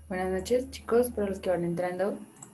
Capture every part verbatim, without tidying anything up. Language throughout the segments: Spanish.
Buenas noches, chicos, para los que van entrando.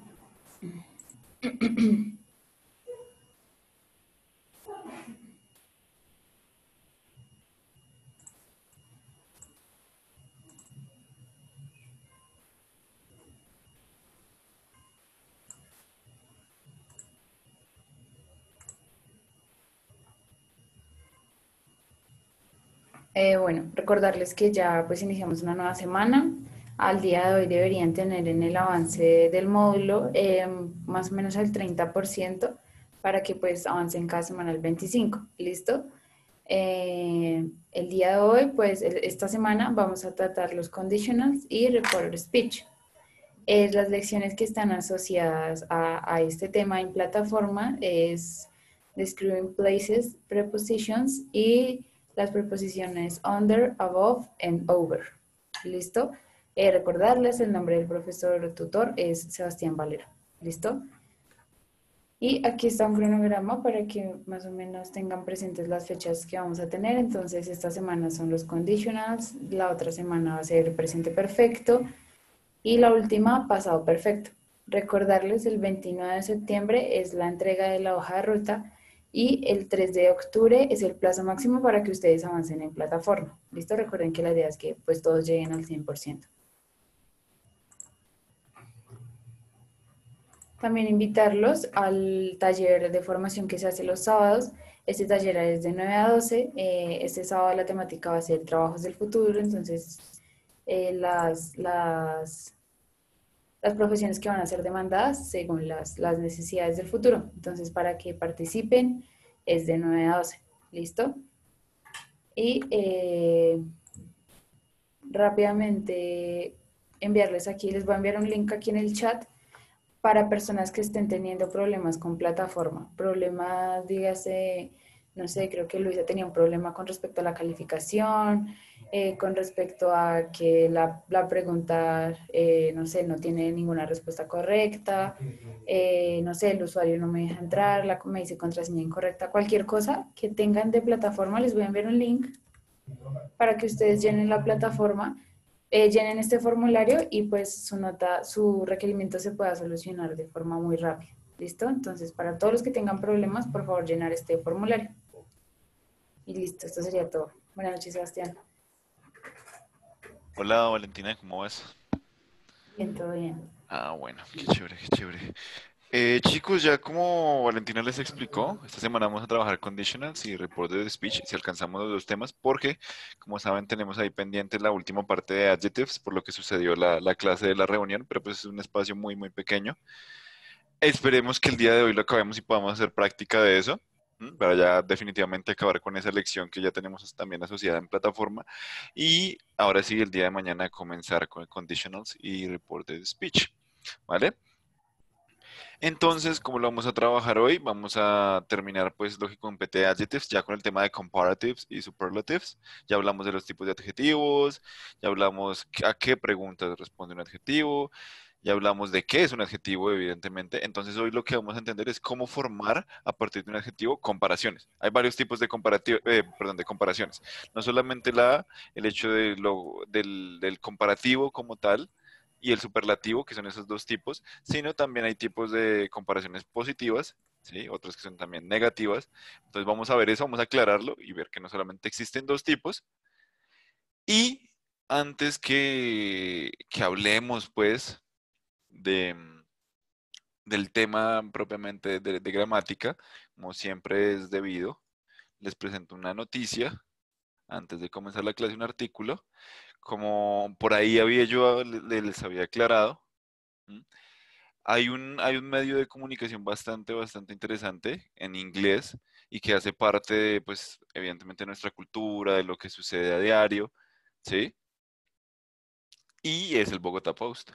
Eh, bueno, recordarles que ya pues iniciamos una nueva semana. Al día de hoy deberían tener en el avance del módulo eh, más o menos el treinta por ciento para que pues avancen cada semana el veinticinco por ciento. ¿Listo? Eh, el día de hoy, pues el- esta semana vamos a tratar los conditionals y reported speech. Eh, las lecciones que están asociadas a, a este tema en plataforma es describing places, prepositions y las preposiciones under, above and over. ¿Listo? Eh, recordarles el nombre del profesor tutor es Sebastián Valera. ¿Listo? Y aquí está un cronograma para que más o menos tengan presentes las fechas que vamos a tener. Entonces, esta semana son los conditionals, la otra semana va a ser presente perfecto, y la última, pasado perfecto. Recordarles, el veintinueve de septiembre es la entrega de la hoja de ruta y el tres de octubre es el plazo máximo para que ustedes avancen en plataforma. ¿Listo? Recuerden que la idea es que pues todos lleguen al cien por ciento. También invitarlos al taller de formación que se hace los sábados. Este taller es de nueve a doce. Eh, este sábado la temática va a ser trabajos del futuro, entonces eh, las, las las profesiones que van a ser demandadas según las, las necesidades del futuro. Entonces, para que participen es de nueve a doce. ¿Listo? Y eh, rápidamente enviarles aquí, les voy a enviar un link aquí en el chat para personas que estén teniendo problemas con plataforma. Problemas, dígase, no sé, creo que Luisa tenía un problema con respecto a la calificación, eh, con respecto a que la, la pregunta, eh, no sé, no tiene ninguna respuesta correcta, eh, no sé, el usuario no me deja entrar, la, me dice contraseña incorrecta, cualquier cosa que tengan de plataforma, les voy a enviar un link para que ustedes llenen la plataforma, eh, llenen este formulario y pues su nota, su requerimiento se pueda solucionar de forma muy rápida. ¿Listo? Entonces, para todos los que tengan problemas, por favor, llenar este formulario. Y listo, esto sería todo. Buenas noches, Sebastián. Hola Valentina, ¿cómo vas? Bien, todo bien. Ah, bueno, qué chévere, qué chévere. Eh, chicos, ya como Valentina les explicó, esta semana vamos a trabajar conditionals y reported speech si alcanzamos los dos temas, porque, como saben, tenemos ahí pendiente la última parte de adjectives, por lo que sucedió la, la clase de la reunión, pero pues es un espacio muy, muy pequeño. Esperemos que el día de hoy lo acabemos y podamos hacer práctica de eso, ¿m? Para ya definitivamente acabar con esa lección que ya tenemos también asociada en plataforma. Y ahora sí, el día de mañana comenzar con conditionals y reported speech, ¿vale? Entonces, como lo vamos a trabajar hoy, vamos a terminar, pues, lógico, con P T Adjectives, ya con el tema de comparatives y superlatives. Ya hablamos de los tipos de adjetivos, ya hablamos a qué preguntas responde un adjetivo, ya hablamos de qué es un adjetivo, evidentemente. Entonces, hoy lo que vamos a entender es cómo formar a partir de un adjetivo comparaciones. Hay varios tipos de comparativo, eh, perdón, de comparaciones. No solamente la, el hecho de lo, del, del comparativo como tal y el superlativo, que son esos dos tipos, sino también hay tipos de comparaciones positivas, ¿sí? Otras que son también negativas. Entonces vamos a ver eso, vamos a aclararlo y ver que no solamente existen dos tipos. Y antes que, que hablemos, pues, de, del tema propiamente de, de gramática, como siempre es debido, les presento una noticia antes de comenzar la clase, un artículo. Como por ahí había yo, les había aclarado, ¿m? Hay un, hay un medio de comunicación bastante, bastante interesante en inglés y que hace parte de, pues, evidentemente, de nuestra cultura, de lo que sucede a diario, ¿sí? Y es el Bogotá Post.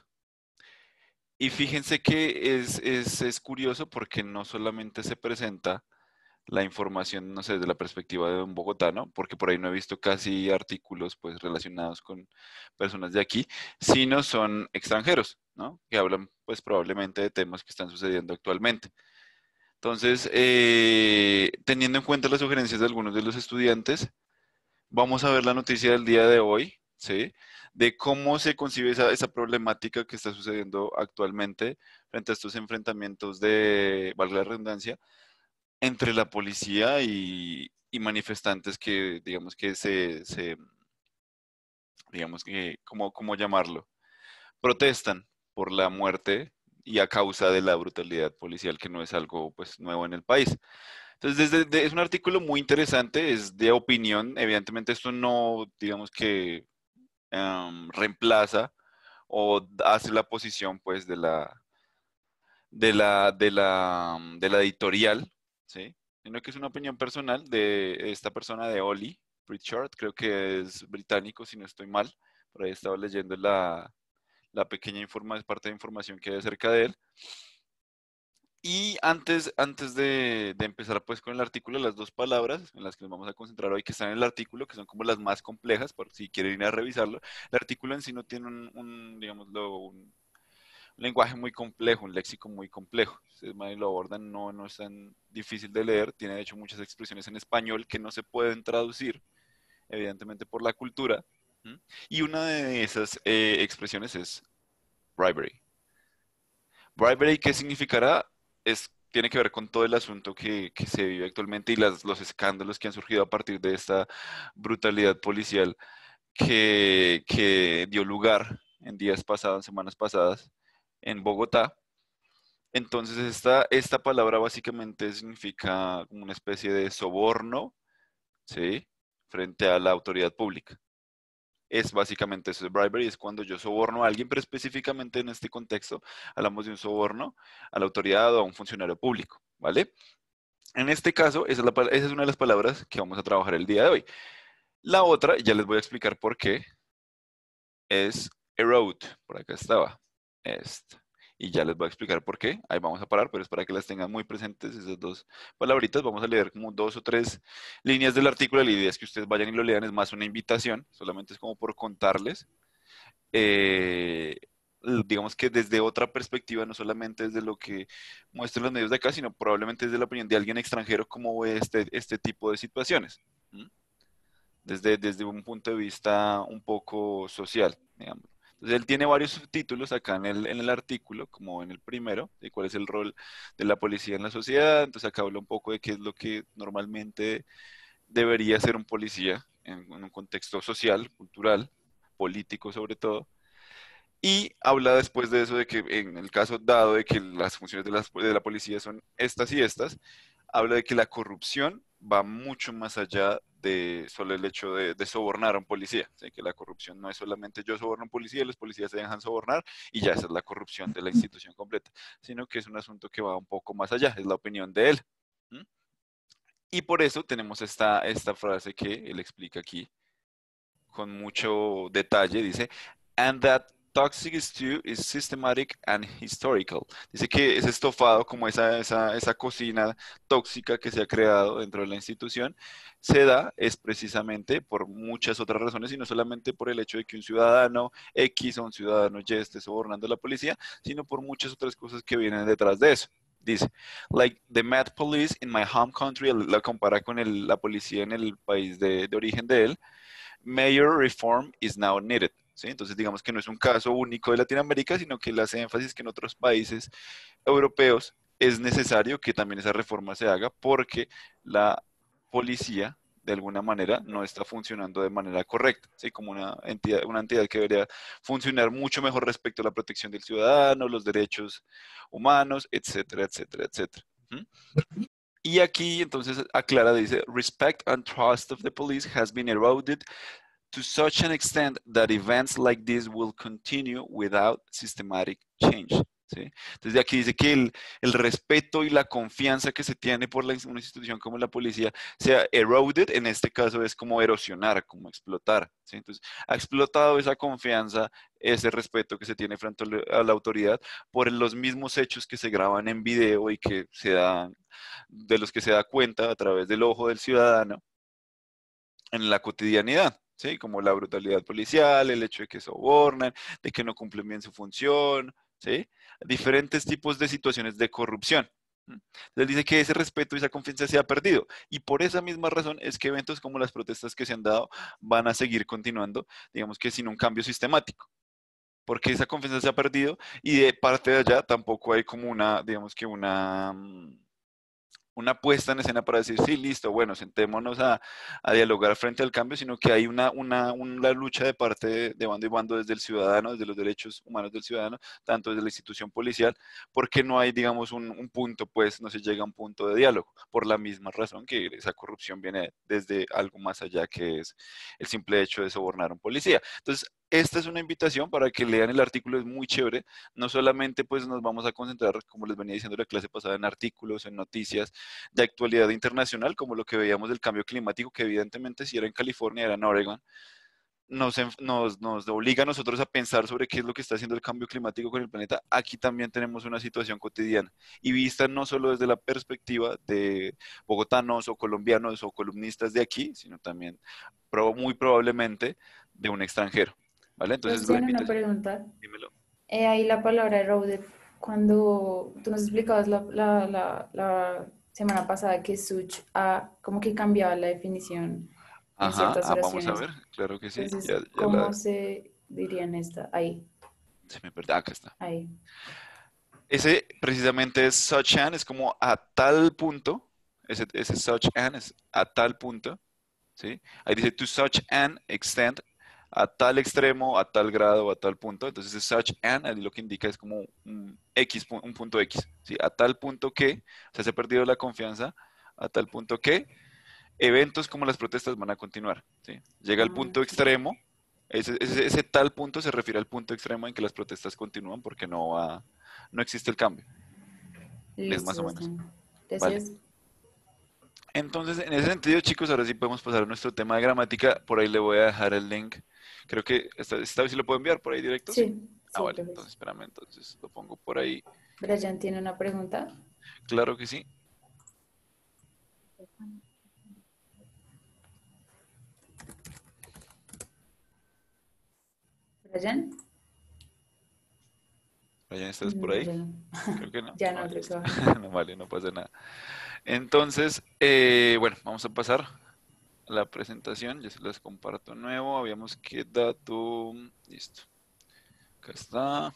Y fíjense que es, es, es curioso porque no solamente se presenta la información, no sé, desde la perspectiva de un bogotano, porque por ahí no he visto casi artículos pues relacionados con personas de aquí, sino son extranjeros, ¿no? Que hablan pues probablemente de temas que están sucediendo actualmente. Entonces, eh, teniendo en cuenta las sugerencias de algunos de los estudiantes, vamos a ver la noticia del día de hoy, ¿sí? De cómo se concibe esa, esa problemática que está sucediendo actualmente frente a estos enfrentamientos de, valga la redundancia, entre la policía y, y manifestantes que, digamos que se, se digamos que, ¿cómo, cómo llamarlo? Protestan por la muerte y a causa de la brutalidad policial, que no es algo pues nuevo en el país. Entonces, desde, de- es un artículo muy interesante, es de opinión, evidentemente esto no, digamos que em, reemplaza o hace la posición pues de la, de la, de la, de la editorial, ¿sí? Sino que es una opinión personal de esta persona de Oli Pritchard, creo que es británico, si no estoy mal, por ahí estaba leyendo la, la pequeña informa parte de información que hay acerca de él. Y antes, antes de, de empezar pues con el artículo, las dos palabras en las que nos vamos a concentrar hoy que están en el artículo, que son como las más complejas, por si quieren ir a revisarlo. El artículo en sí no tiene un, un digámoslo, un lenguaje muy complejo, un léxico muy complejo. Ustedes más lo abordan, no, no es tan difícil de leer, tiene de hecho muchas expresiones en español que no se pueden traducir, evidentemente por la cultura. ¿Mm? Y una de esas eh, expresiones es bribery. Bribery, ¿qué significará? Es, tiene que ver con todo el asunto que, que se vive actualmente y las, los escándalos que han surgido a partir de esta brutalidad policial que, que dio lugar en días pasados, semanas pasadas, en Bogotá. Entonces, esta, esta palabra básicamente significa como una especie de soborno, ¿sí? Frente a la autoridad pública. Es básicamente eso, es bribery, es cuando yo soborno a alguien, pero específicamente en este contexto hablamos de un soborno a la autoridad o a un funcionario público, ¿vale? En este caso, esa es, la, esa es una de las palabras que vamos a trabajar el día de hoy. La otra, ya les voy a explicar por qué, es erode, por acá estaba, este. Y ya les voy a explicar por qué, ahí vamos a parar, pero es para que las tengan muy presentes esas dos palabritas. Vamos a leer como dos o tres líneas del artículo, la idea es que ustedes vayan y lo lean, es más una invitación, solamente es como por contarles eh, digamos que desde otra perspectiva, no solamente desde lo que muestran los medios de acá, sino probablemente desde la opinión de alguien extranjero, cómo ve este, este tipo de situaciones, ¿m? Desde, desde un punto de vista un poco social, digamos. Entonces, él tiene varios subtítulos acá en el, en el artículo, como en el primero, de cuál es el rol de la policía en la sociedad. Entonces, acá habla un poco de qué es lo que normalmente debería ser un policía en, en un contexto social, cultural, político sobre todo. Y habla después de eso de que en el caso dado de que las funciones de, las- de la policía son estas y estas, habla de que la corrupción va mucho más allá de solo el hecho de, de sobornar a un policía. ¿Sí? Que la corrupción no es solamente yo soborno a un policía, los policías se dejan sobornar y ya esa es la corrupción de la institución completa, sino que es un asunto que va un poco más allá, es la opinión de él. ¿Mm? Y por eso tenemos esta, esta frase que él explica aquí con mucho detalle, dice, and that toxic stew is systematic and historical. Dice que ese estofado, como esa, esa, esa cocina tóxica que se ha creado dentro de la institución, se da es precisamente por muchas otras razones y no solamente por el hecho de que un ciudadano X o un ciudadano Y esté sobornando a la policía, sino por muchas otras cosas que vienen detrás de eso. Dice, like the Met Police in my home country, la compara con el, la policía en el país de, de origen de él, Major reform is now needed. ¿Sí? Entonces, digamos que no es un caso único de Latinoamérica, sino que él hace énfasis que en otros países europeos es necesario que también esa reforma se haga porque la policía, de alguna manera, no está funcionando de manera correcta, ¿sí? Como una entidad, una entidad que debería funcionar mucho mejor respecto a la protección del ciudadano, los derechos humanos, etcétera, etcétera, etcétera. ¿Mm? Y aquí entonces aclara, dice, respect and trust of the police has been eroded to such an extent that events like this will continue without systematic change. ¿Sí? Entonces de aquí dice que el, el, respeto y la confianza que se tiene por la, una institución como la policía sea eroded, en este caso es como erosionar, como explotar. ¿Sí? Entonces ha explotado esa confianza, ese respeto que se tiene frente a la autoridad por los mismos hechos que se graban en video y que se dan, de los que se da cuenta a través del ojo del ciudadano en la cotidianidad, ¿sí? Como la brutalidad policial, el hecho de que sobornan, de que no cumplen bien su función, ¿sí? Diferentes tipos de situaciones de corrupción. Entonces dice que ese respeto y esa confianza se ha perdido. Y por esa misma razón es que eventos como las protestas que se han dado van a seguir continuando, digamos que sin un cambio sistemático. Porque esa confianza se ha perdido y de parte de allá tampoco hay como una, digamos que una, mm, una puesta en escena para decir, sí, listo, bueno, sentémonos a, a dialogar frente al cambio, sino que hay una, una, una lucha de parte de, de bando y bando desde el ciudadano, desde los derechos humanos del ciudadano, tanto desde la institución policial, porque no hay, digamos, un, un punto, pues no se llega a un punto de diálogo, por la misma razón que esa corrupción viene desde algo más allá que es el simple hecho de sobornar a un policía. Entonces, esta es una invitación para que lean el artículo, es muy chévere. No solamente pues nos vamos a concentrar, como les venía diciendo la clase pasada, en artículos, en noticias de actualidad internacional, como lo que veíamos del cambio climático, que evidentemente si era en California, era en Oregon, nos, nos, nos obliga a nosotros a pensar sobre qué es lo que está haciendo el cambio climático con el planeta. Aquí también tenemos una situación cotidiana y vista no solo desde la perspectiva de bogotanos o colombianos o columnistas de aquí, sino también muy probablemente de un extranjero. ¿Vale? Entonces la Sebastián, una invitación, pregunta. dímelo. Eh, ahí la palabra eroded, cuando tú nos explicabas la, la, la, la semana pasada que Such ha como que cambiaba la definición en Ajá, ciertas ah, vamos a oraciones. ver, claro que sí, Entonces, ya, ya ¿cómo la, se diría en esta? Ahí, se me perdió, acá está. ahí. Ese precisamente es such an, es como a tal punto, ese, ese such an es a tal punto, ¿sí? Ahí dice to such an extent, a tal extremo, a tal grado, a tal punto. Entonces es such an, ahí lo que indica es como un X, un punto X, ¿sí? A tal punto que, o sea, se ha perdido la confianza, a tal punto que eventos como las protestas van a continuar, ¿sí? Llega al Ah, punto ok. extremo, ese, ese, ese tal punto se refiere al punto extremo en que las protestas continúan porque no va, no existe el cambio. Es Listo, más o menos. Sebastián. Vale. Gracias. Entonces, en ese sentido, chicos, ahora sí podemos pasar a nuestro tema de gramática. Por ahí le voy a dejar el link. Creo que esta, esta vez sí lo puedo enviar por ahí directo, ¿sí? Sí, Ah, sí, vale. gracias. Entonces, espérame, entonces lo pongo por ahí. Brian tiene una pregunta. Claro que sí. Brian. Brian, ¿estás por No, ahí? ya no. Creo que no. Ya Ah, no, creo que listo. baja. No, vale, no pasa nada. Entonces, eh, bueno, vamos a pasar a la presentación. Ya se las comparto nuevo. Habíamos quedado. Listo. Acá está.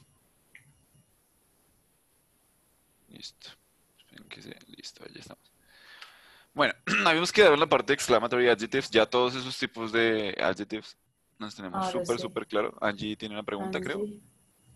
Listo. Esperen que se. Listo, ya estamos. Bueno, habíamos quedado en la parte de exclamatory adjectives, ya todos esos tipos de adjectives nos tenemos Ahora súper, sí. súper claro. Angie tiene una pregunta, creo. Angie.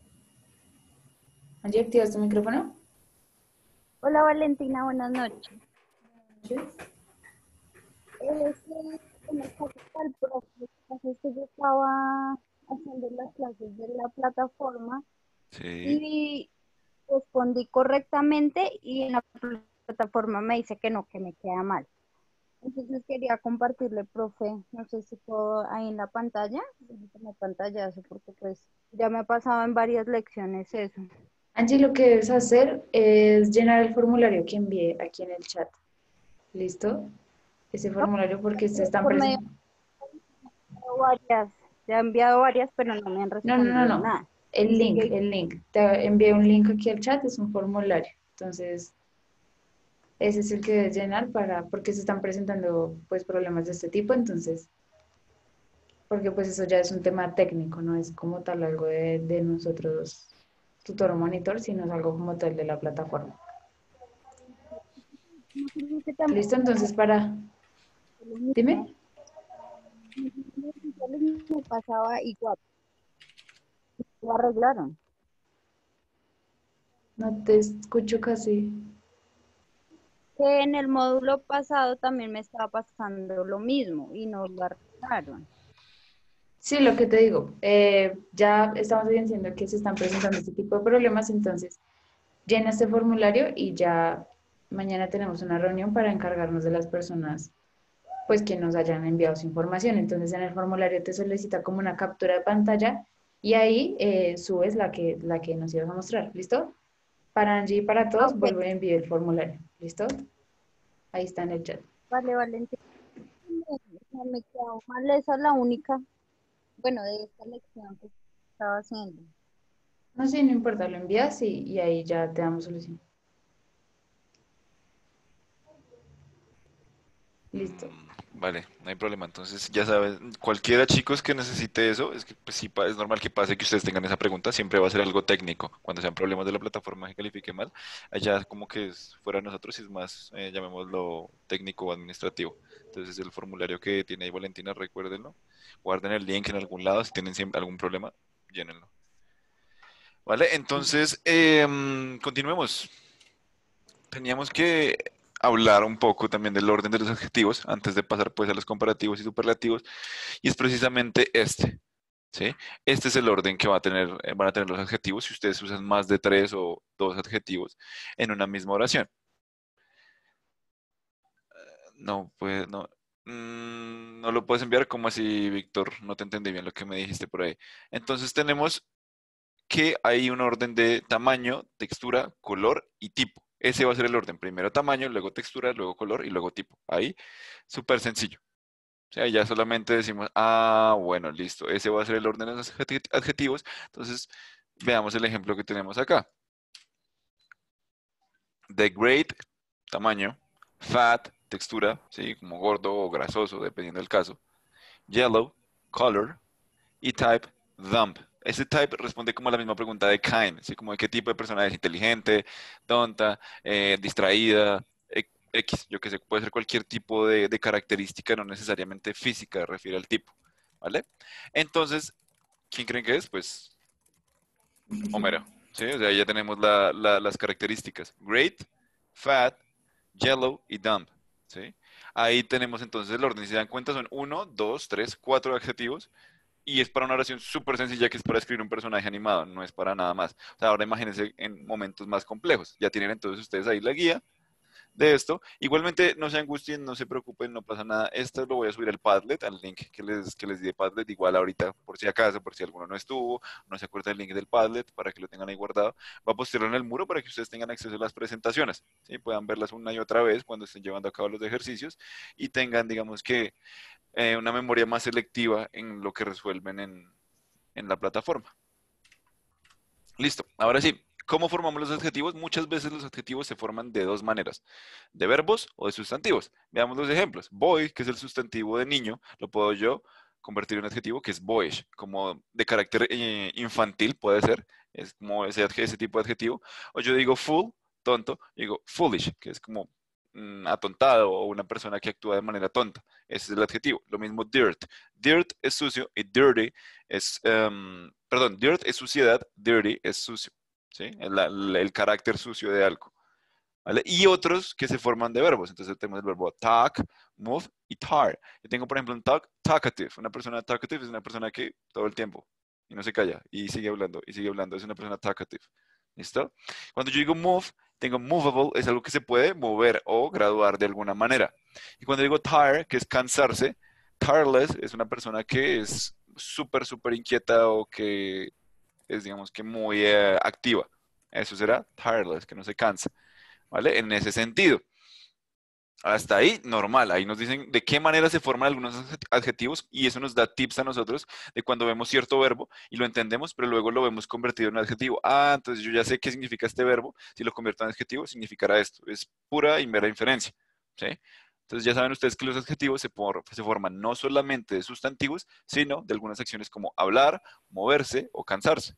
Angie, ¿activas tu micrófono? Hola Valentina, buenas noches. Sí. Eh, sí, en el caso del profe, lo que pasa es que yo estaba haciendo las clases de la plataforma Sí. y respondí correctamente y en la plataforma me dice que no, que me queda mal. Entonces quería compartirle, profe, no sé si puedo ahí en la pantalla, en la pantallazo, porque pues ya me ha pasado en varias lecciones eso. Angie, lo que debes hacer es llenar el formulario que envié aquí en el chat. ¿Listo? Ese No, formulario porque se están por medio presentando. de varias, ya he enviado varias, pero no me han No, no, no, respondido no. nada. El Dice link, que el link. Te envié un link aquí al chat, es un formulario. Entonces, ese es el que debes llenar para, porque se están presentando pues problemas de este tipo, entonces, porque pues eso ya es un tema técnico, no es como tal algo de, de nosotros, tutor o monitor, sino es algo como tal de la plataforma. no sirve que también ¿Listo? Entonces, para, lo mismo. dime, Me pasaba igual, lo arreglaron. no te escucho casi. Que en el módulo pasado también me estaba pasando lo mismo y no lo arreglaron. Sí, lo que te digo, eh, ya estamos evidenciando que se están presentando este tipo de problemas, entonces llena este formulario y ya mañana tenemos una reunión para encargarnos de las personas pues que nos hayan enviado su información. Entonces en el formulario te solicita como una captura de pantalla y ahí eh, subes la que, la que nos ibas a mostrar. ¿Listo? Para Angie y para Ah, todos ok, vuelvo a enviar el formulario. ¿Listo? Ahí está en el chat. vale, vale. Me, me quedó mal, esa es la única, bueno, de esta lección que estaba haciendo. No sé, no importa, lo envías y, y ahí ya te damos solución. Listo. Mm, Vale, no hay problema. Entonces, ya sabes, cualquiera, chicos, que necesite eso, es que pues, sí, pa- es normal que pase que ustedes tengan esa pregunta, siempre va a ser algo técnico. Cuando sean problemas de la plataforma que califique mal, allá como que es fuera de nosotros y es más, eh, llamémoslo técnico o administrativo. Entonces, el formulario que tiene ahí Valentina, recuérdenlo. Guarden el link en algún lado, si tienen siempre algún problema, llénenlo. Vale, entonces, em, continuemos. Teníamos que hablar un poco también del orden de los adjetivos antes de pasar pues a los comparativos y superlativos y es precisamente este, ¿sí? Este es el orden que va a tener, eh, van a tener los adjetivos si ustedes usan más de tres o dos adjetivos en una misma oración. No, pues no. Mm, no lo puedes enviar como así, Víctor. No te entendí bien lo que me dijiste por ahí. Entonces tenemos que hay un orden de tamaño, textura, color y tipo. Ese va a ser el orden. Primero tamaño, luego textura, luego color y luego tipo. Ahí, súper sencillo. O sea, ya solamente decimos, ah, bueno, listo. Ese va a ser el orden de los adjeti- adjetivos. Entonces, veamos el ejemplo que tenemos acá. The great, tamaño. Fat, textura, ¿sí? Como gordo o grasoso, dependiendo del caso. Yellow, color. Y type, dumb. Ese type responde como a la misma pregunta de kind, así como de qué tipo de persona es inteligente, tonta, eh, distraída, e- X, yo que sé, puede ser cualquier tipo de, de característica, no necesariamente física, refiere al tipo, ¿vale? Entonces, ¿quién creen que es? Pues Homero, ¿sí? O sea, ya tenemos la- la- las características. Great, fat, yellow y dumb, ¿sí? Ahí tenemos entonces el orden. Si se dan cuenta, son uno, dos, tres, cuatro adjetivos y es para una oración súper sencilla que es para escribir un personaje animado, no es para nada más. O sea, ahora imagínense en momentos más complejos. Ya tienen entonces ustedes ahí la guía de esto. Igualmente, no se angustien, no se preocupen, no pasa nada. Esto lo voy a subir al Padlet, al link que les, que les di de Padlet, igual ahorita, por si acaso, por si alguno no estuvo, no se acuerda del link del Padlet, para que lo tengan ahí guardado. Va a postearlo en el muro para que ustedes tengan acceso a las presentaciones, ¿sí? Puedan verlas una y otra vez cuando estén llevando a cabo los ejercicios y tengan, digamos que, eh, una memoria más selectiva en lo que resuelven en, en la plataforma. Listo. Ahora sí, ¿cómo formamos los adjetivos? Muchas veces los adjetivos se forman de dos maneras, de verbos o de sustantivos. Veamos los ejemplos. Boy, que es el sustantivo de niño, lo puedo yo convertir en un adjetivo que es boyish, como de carácter eh, infantil puede ser, es como ese, adje- ese tipo de adjetivo. O yo digo fool, tonto, yo digo foolish, que es como mm, atontado o una persona que actúa de manera tonta. Ese es el adjetivo. Lo mismo dirt. Dirt es sucio y dirty es, em, perdón, dirt es suciedad, dirty es sucio, ¿sí? El, el- el carácter sucio de algo, ¿vale? Y otros que se forman de verbos. Entonces tenemos el verbo talk, move y tar. Yo tengo, por ejemplo, un talk, talkative. Una persona talkative es una persona que todo el tiempo y no se calla y sigue hablando y sigue hablando. Es una persona talkative. ¿Listo? Cuando yo digo move, tengo movable, es algo que se puede mover o graduar de alguna manera. Y cuando digo tire, que es cansarse, tireless es una persona que es súper, súper inquieta o que es, digamos que muy eh, activa. Eso será tireless, que no se cansa, ¿vale? En ese sentido. Hasta ahí, normal. Ahí nos dicen de qué manera se forman algunos adjet- adjetivos y eso nos da tips a nosotros de cuando vemos cierto verbo y lo entendemos, pero luego lo vemos convertido en un adjetivo. Ah, entonces yo ya sé qué significa este verbo. Si lo convierto en adjetivo, significará esto. Es pura y mera inferencia, ¿sí? Entonces ya saben ustedes que los adjetivos se, por- se forman no solamente de sustantivos, sino de algunas acciones como hablar, moverse o cansarse.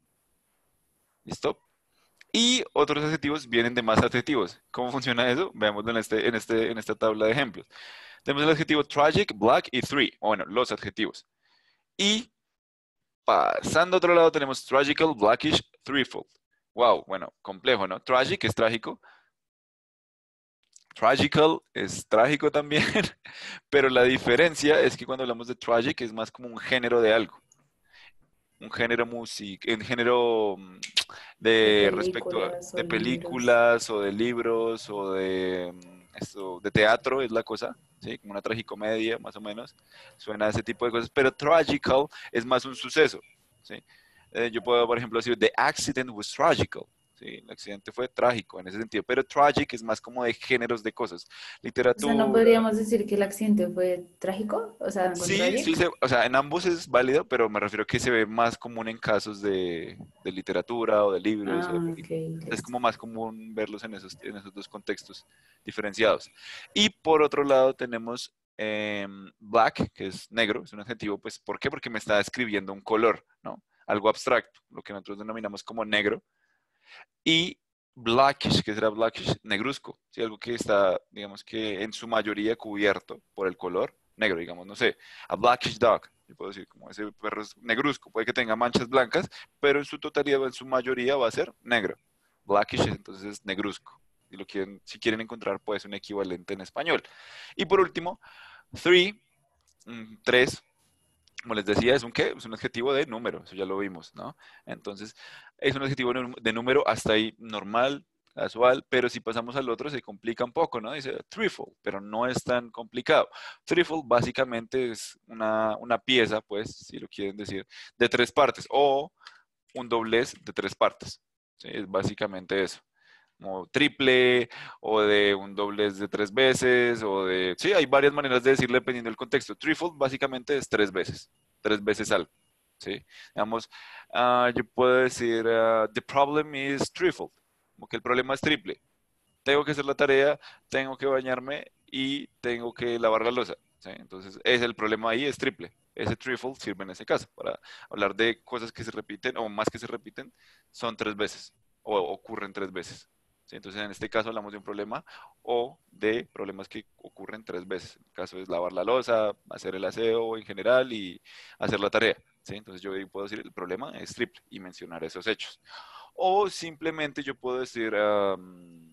¿Listo? Y otros adjetivos vienen de más adjetivos. ¿Cómo funciona eso? Veámoslo en, este, en, este, en esta tabla de ejemplos. Tenemos el adjetivo tragic, black y three. O bueno, los adjetivos. Y pasando a otro lado tenemos tragical, blackish, threefold. Wow, bueno, complejo, ¿no? Tragic es trágico. Tragical es trágico también. Pero la diferencia es que cuando hablamos de tragic es más como un género de algo. Un género music, un género mm, De de respecto a- películas o de libros. películas o de libros o de mm, esto, de teatro es la cosa, ¿sí? Como una tragicomedia, más o menos. Suena a ese tipo de cosas, pero tragical es más un suceso, ¿sí? Eh, yo puedo, por ejemplo, decir, the accident was tragical, ¿sí? El accidente fue trágico en ese sentido, pero tragic es más como de géneros de cosas. O sea, ¿no Literatura. podríamos decir que el accidente fue trágico? O sea, con Sí, sí, tragic. se- o sea, en ambos es válido, pero me refiero que se ve más común en casos de, de literatura o de libros o de Ah, ok, películas. Es listo. como más común verlos en esos, en esos dos contextos diferenciados. Y por otro lado tenemos em, black, que es negro, es un adjetivo, pues, ¿por qué? Porque me está describiendo un color, ¿no? Algo abstracto, lo que nosotros denominamos como negro. Y blackish, que será blackish, negruzco, ¿sí? Algo que está, digamos que en su mayoría cubierto por el color negro, digamos, no sé, a blackish dog, yo puedo decir, como ese perro es negruzco, puede que tenga manchas blancas, pero en su totalidad o en su mayoría va a ser negro. Blackish entonces es negruzco. Si, lo quieren, si quieren encontrar, puede ser un equivalente en español. Y por último, three, mm, tres, como les decía, es un qué, es un adjetivo de número, eso ya lo vimos, ¿no? Entonces, es un adjetivo de número hasta ahí normal, casual, pero si pasamos al otro se complica un poco, ¿no? Dice threefold, pero no es tan complicado. Threefold básicamente es una, una pieza, pues, si lo quieren decir, de tres partes, o un doblez de tres partes, ¿sí? Es básicamente eso. Como triple, o de un doblez de tres veces, o de... Sí, hay varias maneras de decirle dependiendo del contexto. Threefold básicamente es tres veces, tres veces algo, ¿sí? Digamos, ah, yo puedo decir, ah, the problem is threefold, como que el problema es triple. Tengo que hacer la tarea, tengo que bañarme y tengo que lavar la loza, ¿sí? Entonces, ese el problema ahí es triple. Ese threefold sirve en ese caso para hablar de cosas que se repiten o más que se repiten, son tres veces o ocurren tres veces. ¿Sí? Entonces, en este caso hablamos de un problema o de problemas que ocurren tres veces. El caso es lavar la loza, hacer el aseo en general y hacer la tarea, ¿sí? Entonces, yo puedo decir el problema es triple y mencionar esos hechos. O simplemente yo puedo decir, um,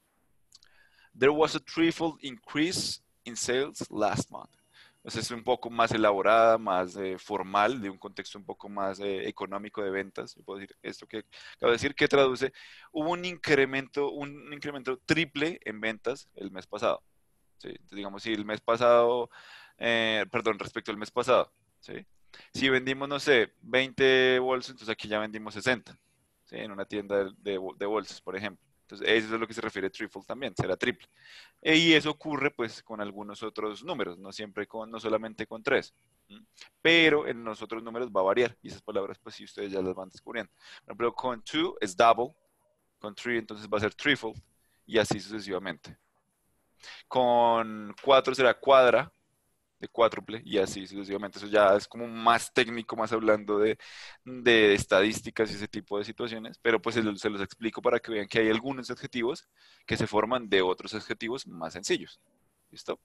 there was a threefold increase in sales last month. Entonces es un poco más elaborada, más eh, formal, de un contexto un poco más eh, económico de ventas. Yo puedo decir esto que acabo de decir, que traduce, hubo un incremento, un incremento triple en ventas el mes pasado. ¿Sí? Entonces, digamos, si el mes pasado, eh, perdón, respecto al mes pasado, ¿sí? Si vendimos, no sé, veinte bolsos, entonces aquí ya vendimos sesenta, ¿sí? En una tienda de, de, de bolsos, por ejemplo. Entonces, eso es a lo que se refiere threefold también, será triple. E- Y eso ocurre pues con algunos otros números, no siempre con, no solamente con tres. ¿Mm? Pero en los otros números va a variar y esas palabras pues sí ustedes ya las van descubriendo. Por ejemplo, con two es double, con three entonces va a ser threefold y así sucesivamente. Con cuatro será cuadra, de cuádruple y así sucesivamente. Eso ya es como más técnico, más hablando de, de estadísticas y ese tipo de situaciones, pero pues se los, se los explico para que vean que hay algunos adjetivos que se forman de otros adjetivos más sencillos. ¿Listo?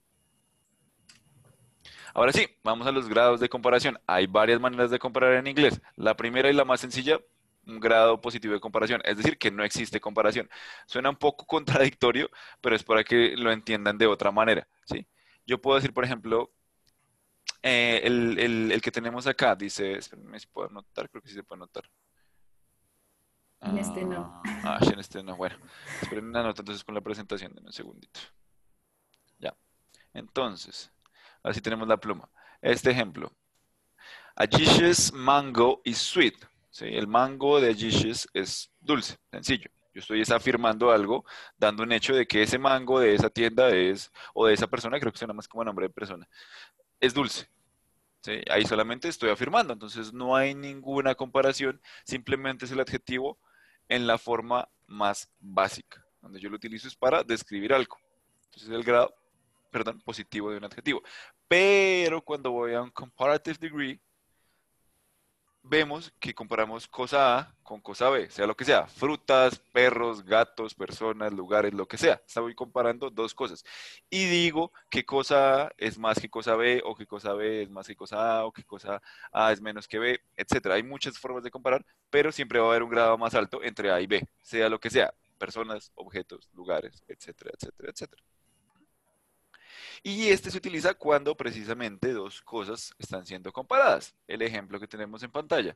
Ahora sí, vamos a los grados de comparación. Hay varias maneras de comparar en inglés. La primera y la más sencilla, un grado positivo de comparación, es decir, que no existe comparación. Suena un poco contradictorio, pero es para que lo entiendan de otra manera, ¿sí? Yo puedo decir, por ejemplo, eh, el, el, el que tenemos acá dice, espérenme si puedo anotar, creo que sí se puede anotar. En este no. Ah, ah, sí, en este no, bueno. Esperen una nota entonces con la presentación, de un segundito. Ya. Entonces, así tenemos la pluma. Este ejemplo. Agicious mango is sweet. ¿Sí? El mango de Agicious es dulce, sencillo. Yo estoy es afirmando algo, dando un hecho de que ese mango de esa tienda es, o de esa persona, creo que suena más como nombre de persona, es dulce. ¿Sí? Ahí solamente estoy afirmando, entonces no hay ninguna comparación, simplemente es el adjetivo en la forma más básica, donde yo lo utilizo es para describir algo. Entonces es el grado, perdón, positivo de un adjetivo. Pero cuando voy a un comparative degree, vemos que comparamos cosa A con cosa B, sea lo que sea, frutas, perros, gatos, personas, lugares, lo que sea. Estoy comparando dos cosas. Y digo que cosa A es más que cosa B, o que cosa B es más que cosa A, o que cosa A es menos que B, etcétera. Hay muchas formas de comparar, pero siempre va a haber un grado más alto entre A y B, sea lo que sea, personas, objetos, lugares, etcétera, etcétera, etcétera. Y este se utiliza cuando precisamente dos cosas están siendo comparadas. El ejemplo que tenemos en pantalla.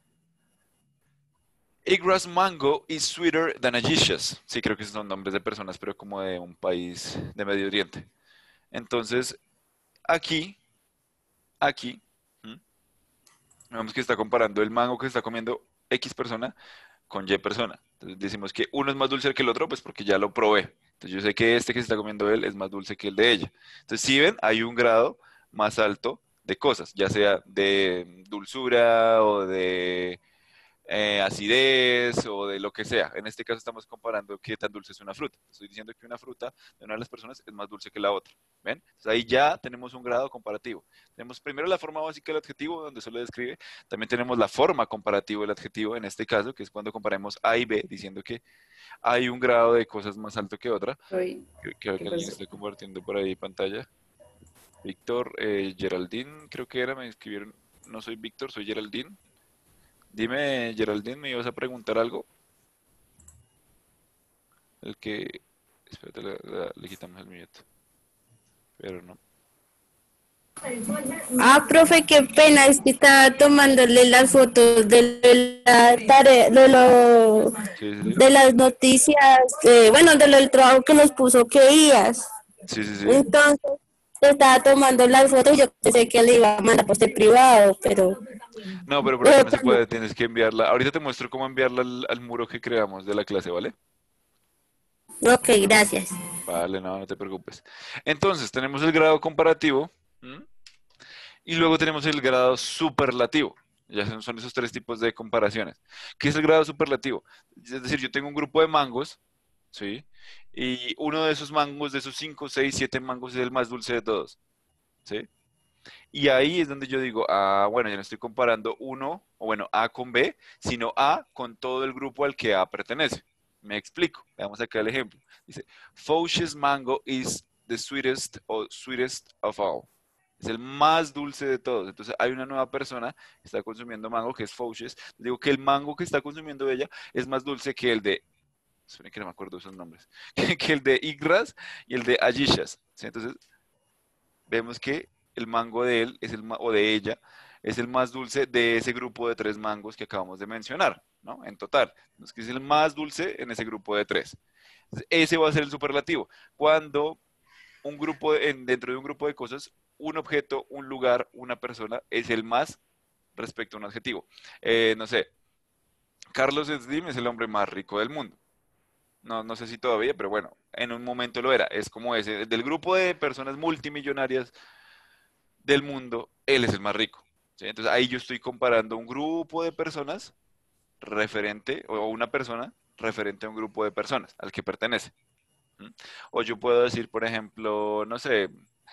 Igras mango is sweeter than Agicious. Sí, creo que esos son nombres de personas, pero como de un país de Medio Oriente. Entonces, aquí, aquí, ¿m? Vemos que está comparando el mango que está comiendo X persona con Y persona. Entonces decimos que uno es más dulce que el otro, pues porque ya lo probé. Entonces yo sé que este que se está comiendo él es más dulce que el de ella. Entonces, si ven, hay un grado más alto de cosas, ya sea de dulzura o de eh, acidez o de lo que sea. En este caso estamos comparando qué tan dulce es una fruta. Estoy diciendo que una fruta de una de las personas es más dulce que la otra. ¿Ven? Entonces ahí ya tenemos un grado comparativo. Tenemos primero la forma básica del adjetivo, donde solo describe. También tenemos la forma comparativa del adjetivo, en este caso, que es cuando comparemos A y B, diciendo que hay un grado de cosas más alto que otra. Soy, Creo que, ¿qué que alguien pasó? está compartiendo por ahí pantalla. Víctor, eh, Geraldine, creo que era, me escribieron. No soy Víctor, soy Geraldine. Dime, Geraldine, ¿me ibas a preguntar algo? El que... Espérate, le, le- le quitamos el mute. Pero no. Ah, profe, qué pena, es que estaba tomándole las fotos de la tarea, de lo, Sí, sí, sí. de las noticias, eh, bueno, de lo del trabajo que nos puso que ibas. Sí, sí, sí. Entonces, estaba tomando las fotos y yo pensé que le iba a mandar por este privado, pero, No, pero por acá eh, no se pues no. puede, tienes que enviarla. Ahorita te muestro cómo enviarla al, al muro que creamos de la clase, ¿vale? Ok, gracias. Vale, no, no te preocupes. Entonces, tenemos el grado comparativo. ¿M? Y luego tenemos el grado superlativo. Ya son, son esos tres tipos de comparaciones. ¿Qué es el grado superlativo? Es decir, yo tengo un grupo de mangos, ¿sí? Y uno de esos mangos, de esos cinco, seis, siete mangos, es el más dulce de todos, ¿sí? Y ahí es donde yo digo, ah, bueno, ya no estoy comparando uno, o bueno, A con B, sino A con todo el grupo al que A pertenece. Me explico. Veamos acá el ejemplo. Dice, Fauche's mango is the sweetest or sweetest of all. Es el más dulce de todos. Entonces hay una nueva persona que está consumiendo mango, que es Fauche's. Digo que el mango que está consumiendo ella es más dulce que el de, esperen que no me acuerdo esos nombres, que el de Igras y el de Ayishas. ¿Sí? Entonces vemos que el mango de él es el o de ella es el más dulce de ese grupo de tres mangos que acabamos de mencionar, ¿no? En total, es que es el más dulce en ese grupo de tres. Entonces, ese va a ser el superlativo. Cuando un grupo de, en, dentro de un grupo de cosas, un objeto, un lugar, una persona es el más respecto a un adjetivo. Eh, no sé, Carlos Slim es el hombre más rico del mundo. No, no sé si todavía, pero bueno, en un momento lo era. Es como ese, del grupo de personas multimillonarias del mundo, él es el más rico. ¿Sí? Entonces ahí yo estoy comparando un grupo de personas referente, o una persona referente a un grupo de personas al que pertenece. ¿Mm? O yo puedo decir, por ejemplo, no sé,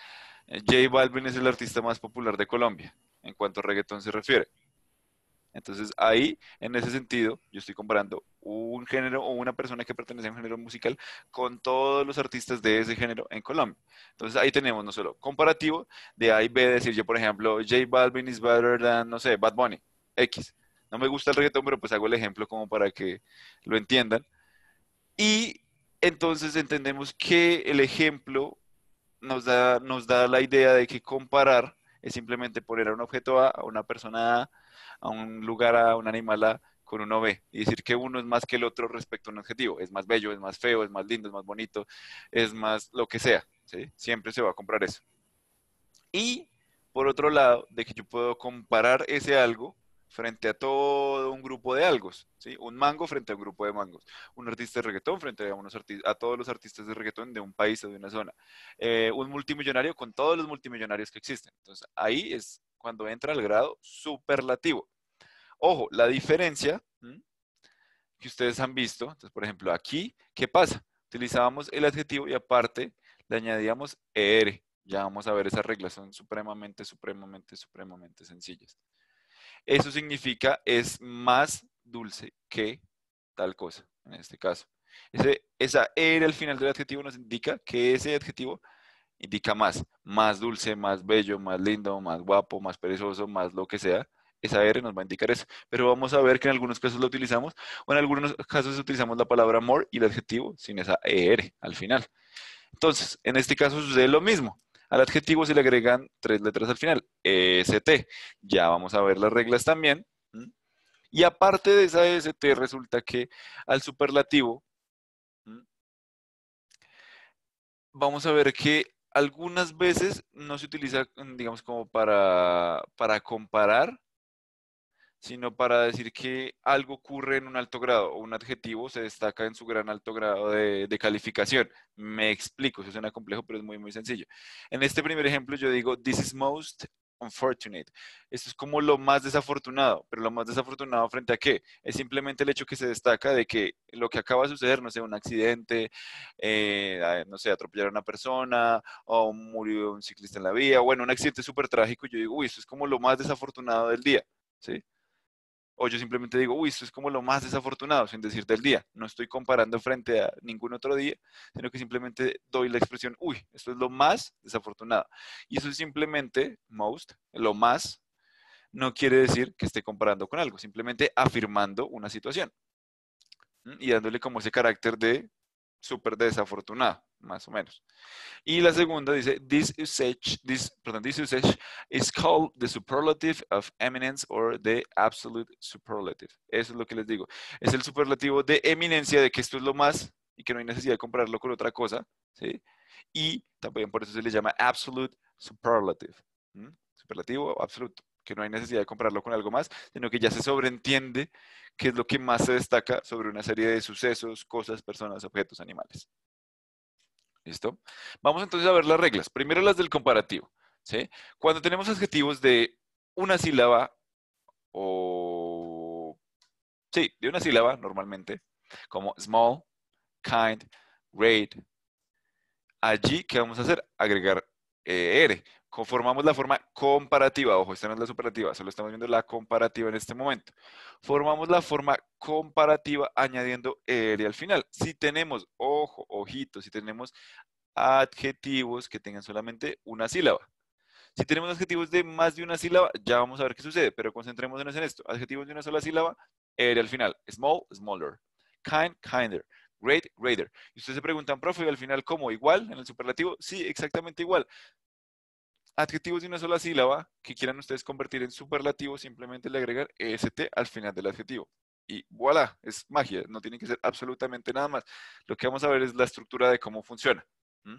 J Balvin es el artista más popular de Colombia, en cuanto a reggaetón se refiere. Entonces ahí, en ese sentido, yo estoy comparando un género o una persona que pertenece a un género musical con todos los artistas de ese género en Colombia. Entonces ahí tenemos no solo comparativo de A y B, decir yo, por ejemplo, J Balvin is better than, no sé, Bad Bunny, X. No me gusta el reggaetón, pero pues hago el ejemplo como para que lo entiendan. Y entonces entendemos que el ejemplo nos da, nos da la idea de que comparar es simplemente poner a un objeto A, a una persona A, a un lugar A, a un animal A, con uno B, y decir que uno es más que el otro respecto a un adjetivo. Es más bello, es más feo, es más lindo, es más bonito, es más lo que sea. ¿Sí? Siempre se va a comprar eso. Y por otro lado, de que yo puedo comparar ese algo frente a todo un grupo de algos, ¿sí? Un mango frente a un grupo de mangos, un artista de reggaetón frente a, unos a todos los artistas de reggaetón de un país o de una zona, eh, un multimillonario con todos los multimillonarios que existen. Entonces, ahí es cuando entra el grado superlativo. Ojo, la diferencia ¿m? que ustedes han visto, entonces, por ejemplo, aquí, ¿qué pasa? Utilizábamos el adjetivo y aparte le añadíamos er. Ya vamos a ver esas reglas, son supremamente, supremamente, supremamente sencillas. Eso significa es más dulce que tal cosa, en este caso. Ese, esa er al final del adjetivo nos indica que ese adjetivo indica más, más dulce, más bello, más lindo, más guapo, más perezoso, más lo que sea. Esa er nos va a indicar eso. Pero vamos a ver que en algunos casos lo utilizamos, o en algunos casos utilizamos la palabra more y el adjetivo sin esa er al final. Entonces, en este caso sucede lo mismo. Al adjetivo se le agregan tres letras al final, est. Ya vamos a ver las reglas también. ¿Mm? Y aparte de esa est, resulta que al superlativo, ¿Mm? vamos a ver que algunas veces no se utiliza, digamos, como para, para comparar, sino para decir que algo ocurre en un alto grado o un adjetivo se destaca en su gran alto grado de, de calificación. Me explico, eso suena complejo, pero es muy, muy sencillo. En este primer ejemplo yo digo, this is most unfortunate. Esto es como lo más desafortunado, pero lo más desafortunado frente a qué? Es simplemente el hecho que se destaca de que lo que acaba de suceder, no sé, un accidente, eh, no sé, atropellar a una persona o murió un ciclista en la vía, bueno, un accidente súper trágico, yo digo, uy, esto es como lo más desafortunado del día, ¿sí? O yo simplemente digo, uy, esto es como lo más desafortunado, sin decir del día. No estoy comparando frente a ningún otro día, sino que simplemente doy la expresión, uy, esto es lo más desafortunado. Y eso es simplemente, most, lo más, no quiere decir que esté comparando con algo, simplemente afirmando una situación. ¿Mm? Y dándole como ese carácter de súper desafortunado, más o menos. Y la segunda dice, this usage, this, perdón, this usage is called the superlative of eminence or the absolute superlative. Eso es lo que les digo. Es el superlativo de eminencia, de que esto es lo más y que no hay necesidad de compararlo con otra cosa, ¿sí? Y también por eso se le llama absolute superlative. ¿Mm? Superlativo absoluto, que no hay necesidad de compararlo con algo más, sino que ya se sobreentiende qué es lo que más se destaca sobre una serie de sucesos, cosas, personas, objetos, animales. ¿Listo? Vamos entonces a ver las reglas. Primero las del comparativo, ¿sí? Cuando tenemos adjetivos de una sílaba o... Sí, de una sílaba normalmente, como small, kind, great. Allí, ¿qué vamos a hacer? Agregar eh, R. Conformamos la forma comparativa. Ojo, esta no es la superativa, solo estamos viendo la comparativa en este momento. Formamos la forma comparativa añadiendo R al final. Si tenemos, ojo, ojito, si tenemos adjetivos que tengan solamente una sílaba. Si tenemos adjetivos de más de una sílaba, ya vamos a ver qué sucede, pero concentrémonos en esto. Adjetivos de una sola sílaba, R al final. Small, smaller. Kind, kinder. Great, greater. Y ustedes se preguntan, profe, ¿y al final cómo? ¿Igual en el superlativo? Sí, exactamente igual. Adjetivos de una sola sílaba que quieran ustedes convertir en superlativo, simplemente le agregan est al final del adjetivo. Y voilà, es magia, no tiene que ser absolutamente nada más. Lo que vamos a ver es la estructura de cómo funciona. ¿Mm?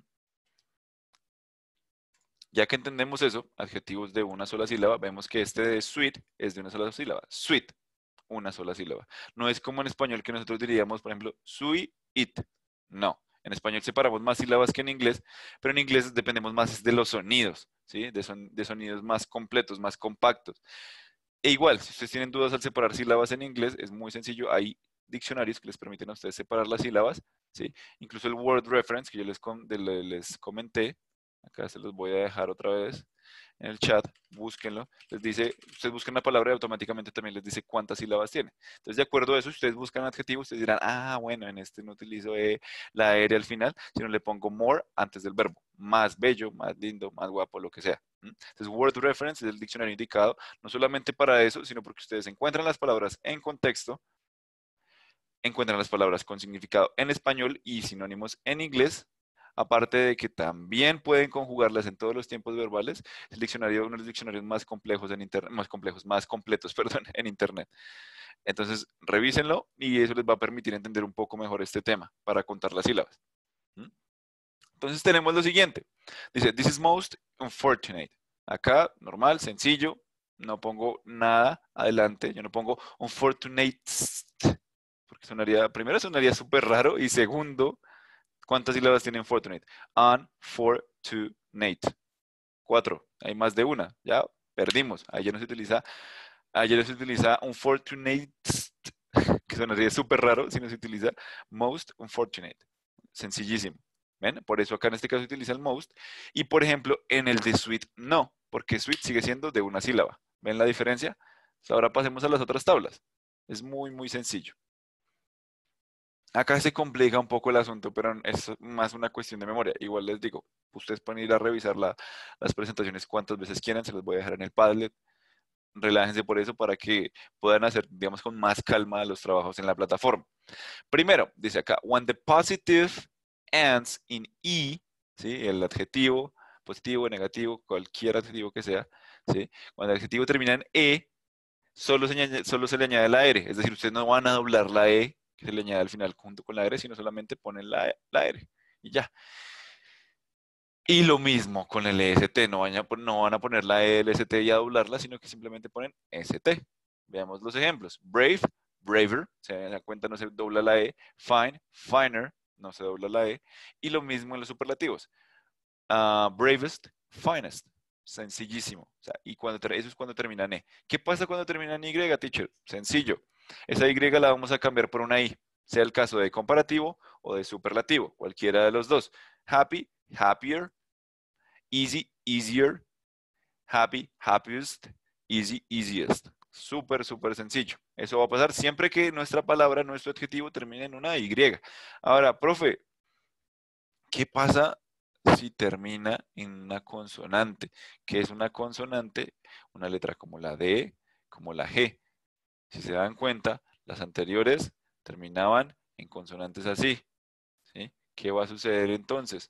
Ya que entendemos eso, adjetivos de una sola sílaba, vemos que este de sweet es de una sola sílaba. Sweet, una sola sílaba. No es como en español que nosotros diríamos, por ejemplo, sweet, it. No. En español separamos más sílabas que en inglés, pero en inglés dependemos más de los sonidos, ¿sí? De, son, de sonidos más completos, más compactos. E igual, si ustedes tienen dudas al separar sílabas en inglés, es muy sencillo. Hay diccionarios que les permiten a ustedes separar las sílabas, ¿sí? Incluso el Word Reference que yo les, com les comenté, acá se los voy a dejar otra vez en el chat, búsquenlo, les dice, ustedes buscan la palabra y automáticamente también les dice cuántas sílabas tiene. Entonces, de acuerdo a eso, si ustedes buscan adjetivos, ustedes dirán, ah, bueno, en este no utilizo e, la R al final, sino le pongo more antes del verbo, más bello, más lindo, más guapo, lo que sea. Entonces, Word Reference es el diccionario indicado, no solamente para eso, sino porque ustedes encuentran las palabras en contexto, encuentran las palabras con significado en español y sinónimos en inglés, aparte de que también pueden conjugarlas en todos los tiempos verbales. El diccionario, uno de los diccionarios más complejos en internet, más complejos, más completos, perdón, en internet. Entonces, revísenlo y eso les va a permitir entender un poco mejor este tema para contar las sílabas. Entonces tenemos lo siguiente. Dice, this is most unfortunate. Acá, normal, sencillo, no pongo nada adelante. Yo no pongo unfortunate, porque sonaría, primero sonaría súper raro y segundo, ¿cuántas sílabas tiene unfortunate? Unfortunate. Cuatro. Hay más de una. Ya perdimos. Ahí ya no se utiliza, ahí ya no se utiliza unfortunate, que sonaría súper raro si no se utiliza most unfortunate. Sencillísimo. ¿Ven? Por eso acá en este caso se utiliza el most. Y por ejemplo, en el de sweet no, porque sweet sigue siendo de una sílaba. ¿Ven la diferencia? Ahora pasemos a las otras tablas. Es muy, muy sencillo. Acá se complica un poco el asunto, pero es más una cuestión de memoria. Igual les digo, ustedes pueden ir a revisar la, las presentaciones cuantas veces quieran, se los voy a dejar en el Padlet. Relájense por eso para que puedan hacer, digamos, con más calma los trabajos en la plataforma. Primero, dice acá, when the positive ends in E, ¿sí? El adjetivo, positivo, negativo, cualquier adjetivo que sea, ¿sí? Cuando el adjetivo termina en E, solo se, añade, solo se le añade la R, es decir, ustedes no van a doblar la E que se le añade al final junto con la R, sino solamente ponen la, la R y ya. Y lo mismo con el E S T, no van, a, no van a poner la E, el S T y a doblarla, sino que simplemente ponen S T. Veamos los ejemplos. Brave, braver, se dan cuenta, no se dobla la E. Fine, finer, no se dobla la E. Y lo mismo en los superlativos. Uh, bravest, finest. Sencillísimo. O sea, y cuando eso es cuando termina en E. ¿Qué pasa cuando termina en Y, teacher? Sencillo. Esa Y la vamos a cambiar por una I, sea el caso de comparativo o de superlativo, cualquiera de los dos. Happy, happier. Easy, easier. Happy, happiest. Easy, easiest. Súper, súper sencillo. Eso va a pasar siempre que nuestra palabra, nuestro adjetivo termine en una Y. Ahora, profe, ¿qué pasa si termina en una consonante? ¿Qué es una consonante? Una letra como la D, como la G. Si se dan cuenta, las anteriores terminaban en consonantes así, ¿sí? ¿Qué va a suceder entonces?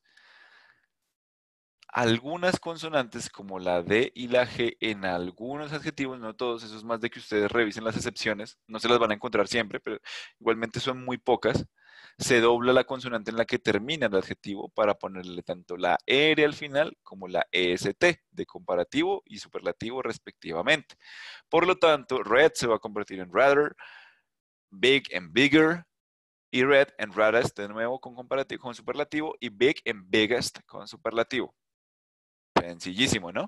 Algunas consonantes como la D y la G en algunos adjetivos, no todos, eso es más de que ustedes revisen las excepciones, no se las van a encontrar siempre, pero igualmente son muy pocas, se dobla la consonante en la que termina el adjetivo para ponerle tanto la R al final como la E S T de comparativo y superlativo respectivamente. Por lo tanto, red se va a convertir en rather, big en bigger, y red en raddest de nuevo con comparativo, con superlativo, y big en biggest con superlativo. Sencillísimo, ¿no?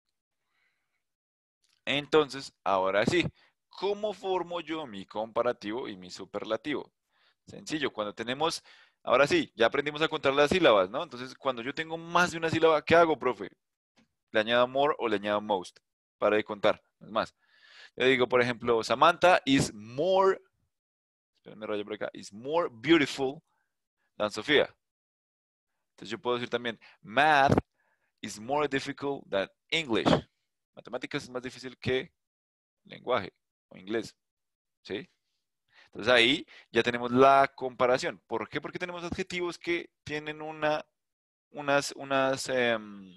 Entonces, ahora sí, ¿cómo formo yo mi comparativo y mi superlativo? Sencillo, cuando tenemos, ahora sí, ya aprendimos a contar las sílabas, ¿no? Entonces, cuando yo tengo más de una sílaba, ¿qué hago, profe? Le añado more o le añado most para de contar, es más. Yo digo, por ejemplo, Samantha is more, espérenme rayo por acá, is more beautiful than Sofía. Entonces yo puedo decir también, math is more difficult than English. Matemáticas es más difícil que lenguaje o inglés, ¿sí? Entonces ahí ya tenemos la comparación. ¿Por qué? Porque tenemos adjetivos que tienen una, unas, unas, eh,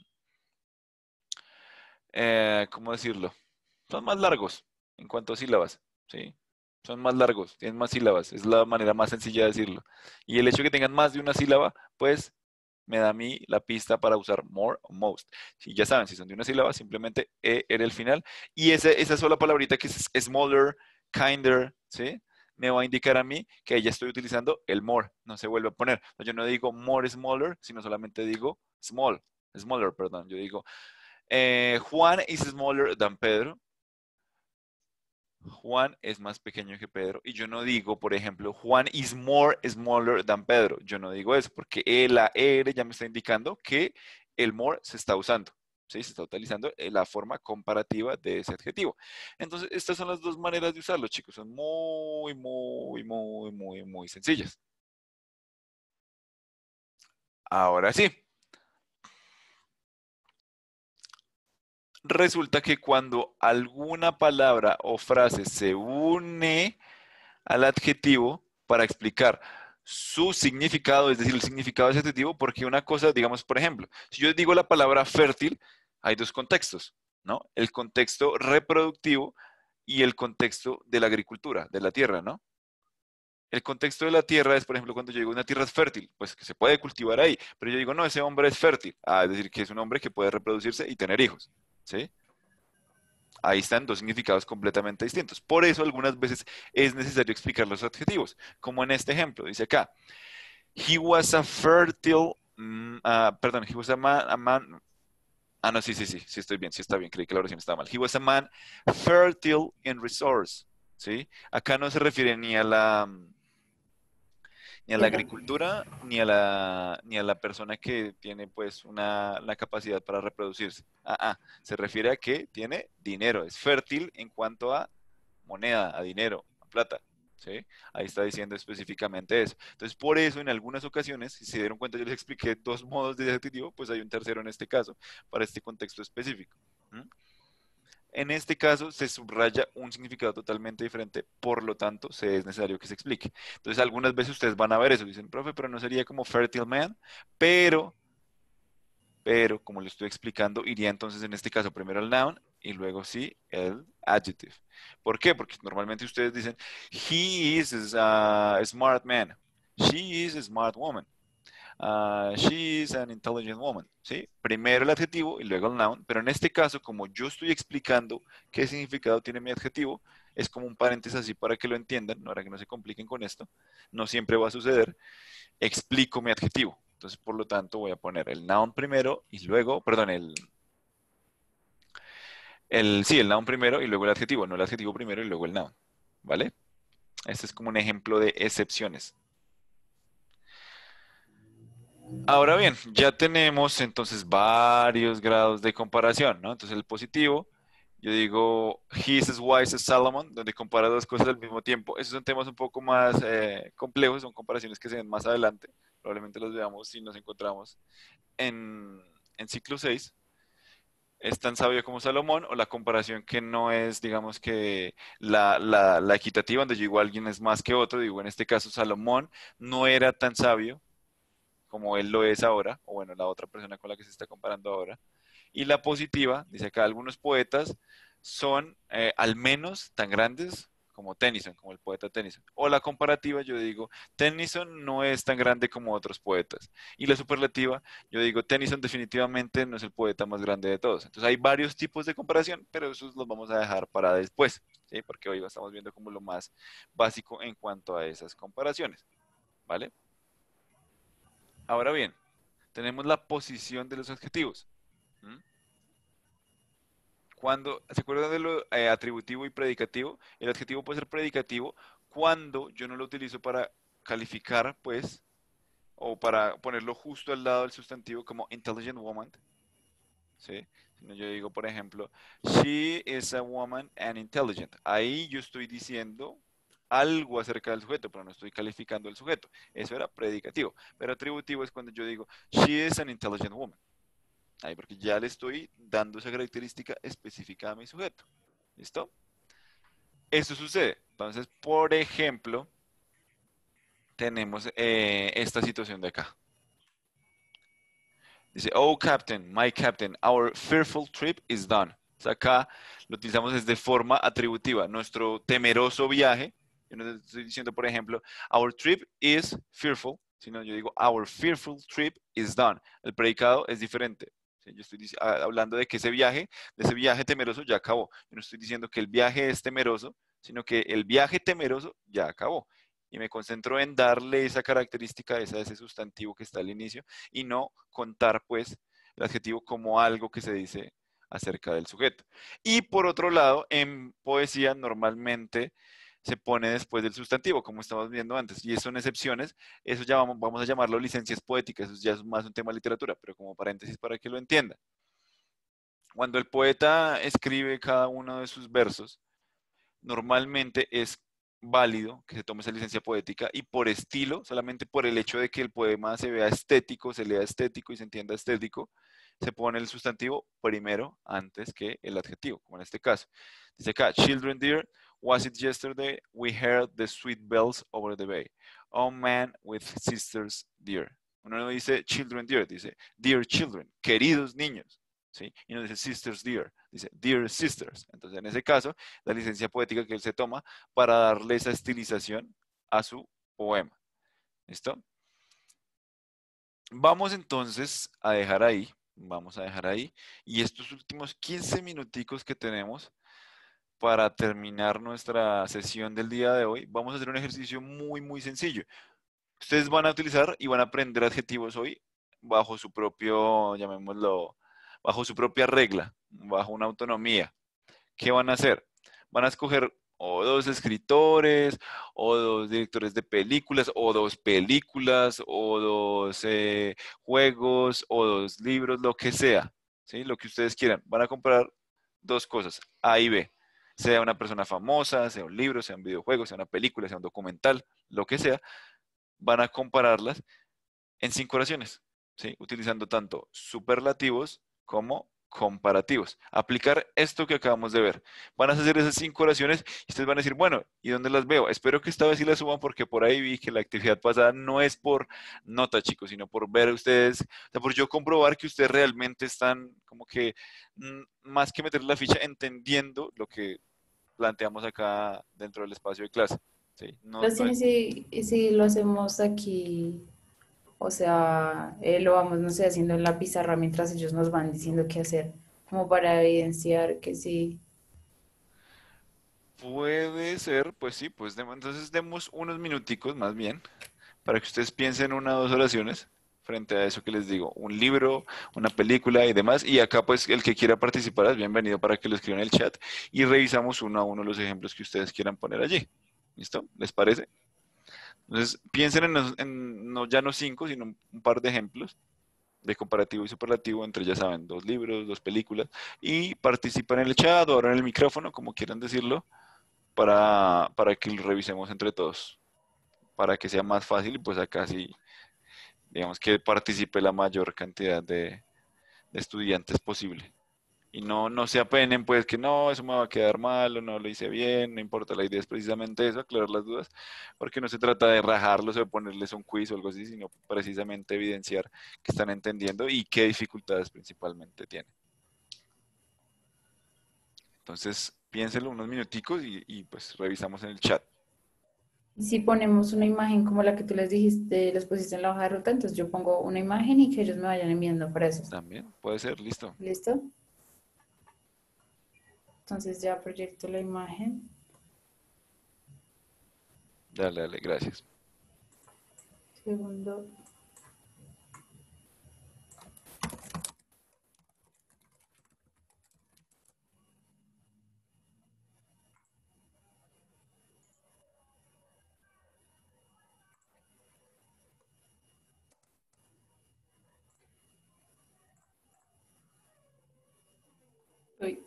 eh, ¿cómo decirlo? Son más largos en cuanto a sílabas, ¿sí? Son más largos, tienen más sílabas, es la manera más sencilla de decirlo. Y el hecho de que tengan más de una sílaba, pues me da a mí la pista para usar more o most. Si ya saben, si son de una sílaba, simplemente E era el final. Y esa, esa sola palabrita que es smaller, kinder, ¿sí? Me va a indicar a mí que ya estoy utilizando el more, no se vuelve a poner. Yo no digo more smaller, sino solamente digo small, smaller, perdón. Yo digo, eh, Juan is smaller than Pedro. Juan es más pequeño que Pedro. Y yo no digo, por ejemplo, Juan is more smaller than Pedro. Yo no digo eso porque la R ya me está indicando que el more se está usando. ¿Sí? Se está utilizando la forma comparativa de ese adjetivo. Entonces, estas son las dos maneras de usarlo, chicos. Son muy, muy, muy, muy, muy sencillas. Ahora sí. Resulta que cuando alguna palabra o frase se une al adjetivo para explicar su significado, es decir, el significado de ese adjetivo, porque una cosa, digamos, por ejemplo, si yo digo la palabra fértil, hay dos contextos, ¿no? El contexto reproductivo y el contexto de la agricultura, de la tierra, ¿no? El contexto de la tierra es, por ejemplo, cuando yo digo una tierra es fértil, pues que se puede cultivar ahí, pero yo digo, no, ese hombre es fértil, ah, es decir, que es un hombre que puede reproducirse y tener hijos, ¿sí? Ahí están dos significados completamente distintos. Por eso algunas veces es necesario explicar los adjetivos, como en este ejemplo, dice acá, he was a fertile, mm, uh, perdón, he was a man, a man, ah, no, sí, sí, sí, sí estoy bien, sí está bien, creí que la oración estaba mal. He was a man fertile in resource, ¿sí? Acá no se refiere ni a la, ni a la agricultura, ni a la, ni a la persona que tiene pues una, la capacidad para reproducirse. Ah, ah, se refiere a que tiene dinero, es fértil en cuanto a moneda, a dinero, a plata. ¿Sí? Ahí está diciendo específicamente eso. Entonces, por eso, en algunas ocasiones, si se dieron cuenta, yo les expliqué dos modos de adjetivo, pues hay un tercero en este caso, para este contexto específico. ¿Mm? En este caso se subraya un significado totalmente diferente, por lo tanto, se es necesario que se explique. Entonces, algunas veces ustedes van a ver eso, dicen, profe, pero no sería como fertile man, pero, pero, como le estoy explicando, iría entonces en este caso primero el noun y luego sí el adjective. ¿Por qué? Porque normalmente ustedes dicen, he is a smart man, she is a smart woman. uh, she is an intelligent woman, ¿sí? Primero el adjetivo y luego el noun, pero en este caso, como yo estoy explicando qué significado tiene mi adjetivo, es como un paréntesis así para que lo entiendan, para que no se compliquen con esto, no siempre va a suceder, explico mi adjetivo. Entonces, por lo tanto, voy a poner el noun primero y luego, perdón, el, el, sí, el noun primero y luego el adjetivo, no el adjetivo primero y luego el noun, ¿vale? Este es como un ejemplo de excepciones. Ahora bien, ya tenemos entonces varios grados de comparación, ¿no? Entonces el positivo, yo digo, he is as wise as Solomon, donde compara dos cosas al mismo tiempo. Esos son temas un poco más eh, complejos, son comparaciones que se ven más adelante. Probablemente los veamos si nos encontramos en, en ciclo seis. Es tan sabio como Salomón, o la comparación que no es, digamos que la, la, la equitativa, donde yo digo alguien es más que otro, digo en este caso Salomón no era tan sabio como él lo es ahora, o bueno, la otra persona con la que se está comparando ahora. Y la positiva, dice acá, algunos poetas son eh, al menos tan grandes como Tennyson, como el poeta Tennyson. O la comparativa, yo digo, Tennyson no es tan grande como otros poetas. Y la superlativa, yo digo, Tennyson definitivamente no es el poeta más grande de todos. Entonces hay varios tipos de comparación, pero esos los vamos a dejar para después, ¿sí? Porque hoy estamos viendo como lo más básico en cuanto a esas comparaciones, ¿vale? Ahora bien, tenemos la posición de los adjetivos. ¿Mm? Cuando, ¿se acuerdan de lo eh, atributivo y predicativo? El adjetivo puede ser predicativo cuando yo no lo utilizo para calificar, pues, o para ponerlo justo al lado del sustantivo como intelligent woman, ¿sí? Sino yo digo, por ejemplo, she is a woman and intelligent. Ahí yo estoy diciendo algo acerca del sujeto, pero no estoy calificando el sujeto. Eso era predicativo. Pero atributivo es cuando yo digo, she is an intelligent woman. Ahí, porque ya le estoy dando esa característica específica a mi sujeto. ¿Listo? Eso sucede. Entonces, por ejemplo, tenemos eh, esta situación de acá. Dice, oh captain, my captain, our fearful trip is done. O sea, acá lo utilizamos desde forma atributiva. Nuestro temeroso viaje. Yo no estoy diciendo, por ejemplo, our trip is fearful, sino yo digo, our fearful trip is done. El predicado es diferente. ¿Sí? Yo estoy hablando de que ese viaje, de ese viaje temeroso ya acabó. Yo no estoy diciendo que el viaje es temeroso, sino que el viaje temeroso ya acabó. Y me concentro en darle esa característica, esa, ese sustantivo que está al inicio, y no contar pues el adjetivo como algo que se dice acerca del sujeto. Y por otro lado, en poesía normalmente se pone después del sustantivo, como estamos viendo antes, y son excepciones, eso ya vamos, vamos a llamarlo licencias poéticas, eso ya es más un tema de literatura, pero como paréntesis para que lo entiendan. Cuando el poeta escribe cada uno de sus versos, normalmente es válido que se tome esa licencia poética y por estilo, solamente por el hecho de que el poema se vea estético, se lea estético y se entienda estético, se pone el sustantivo primero antes que el adjetivo, como en este caso. Dice acá, children dear, was it yesterday we heard the sweet bells over the bay? Oh man with sisters dear. Uno no dice children dear, dice dear children, queridos niños. ¿Sí? Y no dice sisters dear, dice dear sisters. Entonces, en ese caso, la licencia poética que él se toma para darle esa estilización a su poema. ¿Listo? Vamos entonces a dejar ahí, vamos a dejar ahí, y estos últimos quince minuticos que tenemos para terminar nuestra sesión del día de hoy, vamos a hacer un ejercicio muy, muy sencillo. Ustedes van a utilizar y van a aprender adjetivos hoy bajo su propio, llamémoslo, bajo su propia regla, bajo una autonomía. ¿Qué van a hacer? Van a escoger o dos escritores, o dos directores de películas, o dos películas, o dos eh, juegos, o dos libros, lo que sea, ¿sí? Lo que ustedes quieran. Van a comprar dos cosas, A y B. Sea una persona famosa, sea un libro, sea un videojuego, sea una película, sea un documental, lo que sea. Van a compararlas en cinco oraciones, ¿sí? Utilizando tanto superlativos como comparativos. Aplicar esto que acabamos de ver. Van a hacer esas cinco oraciones y ustedes van a decir, bueno, ¿y dónde las veo? Espero que esta vez sí las suban porque por ahí vi que la actividad pasada no es por nota, chicos, sino por ver ustedes, o sea, por yo comprobar que ustedes realmente están como que mm, más que meter la ficha entendiendo lo que planteamos acá dentro del espacio de clase. ¿Sí? No, Los no, tienes si, si lo hacemos aquí o sea, eh, lo vamos, no sé, haciendo en la pizarra mientras ellos nos van diciendo qué hacer, como para evidenciar que sí. Puede ser, pues sí, pues demo- entonces demos unos minuticos más bien para que ustedes piensen una o dos oraciones frente a eso que les digo, un libro, una película y demás. Y acá pues el que quiera participar es bienvenido para que lo escriban en el chat y revisamos uno a uno los ejemplos que ustedes quieran poner allí. ¿Listo? ¿Les parece? Entonces piensen en, los- en no ya no cinco, sino un un par de ejemplos de comparativo y superlativo entre, ya saben, dos libros, dos películas, y participan en el chat o ahora en el micrófono, como quieran decirlo, para, para que lo revisemos entre todos, para que sea más fácil y pues acá sí, digamos que participe la mayor cantidad de, de estudiantes posible. Y no, no se apenen pues que no, eso me va a quedar mal o no lo hice bien, no importa, la idea es precisamente eso, aclarar las dudas, porque no se trata de rajarlos o de ponerles un quiz o algo así, sino precisamente evidenciar que están entendiendo y qué dificultades principalmente tienen. Entonces, piénsenlo unos minuticos y, y pues revisamos en el chat. Y si ponemos una imagen como la que tú les dijiste, les pusiste en la hoja de ruta, entonces yo pongo una imagen y que ellos me vayan enviando para eso. También puede ser, listo. ¿Listo? Entonces ya proyecto la imagen. Dale, dale, gracias. Segundo. Uy,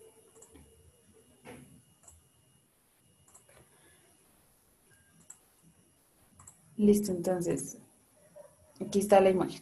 listo, entonces, aquí está la imagen.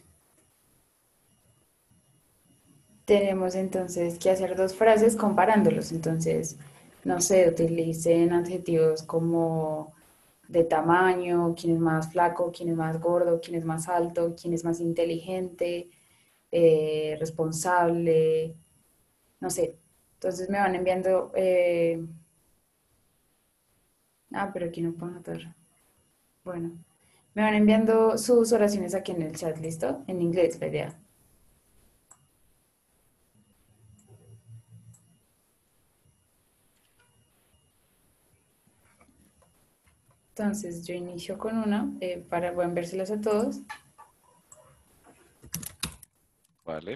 Tenemos entonces que hacer dos frases comparándolos. Entonces, no sé, utilicen adjetivos como de tamaño, quién es más flaco, quién es más gordo, quién es más alto, quién es más inteligente, eh, responsable, no sé. Entonces me van enviando, eh, ah, pero aquí no puedo anotar. Bueno, me van enviando sus oraciones aquí en el chat, ¿listo? En inglés, la idea. Entonces yo inicio con una eh, para voy a enviárselas a todos. Vale.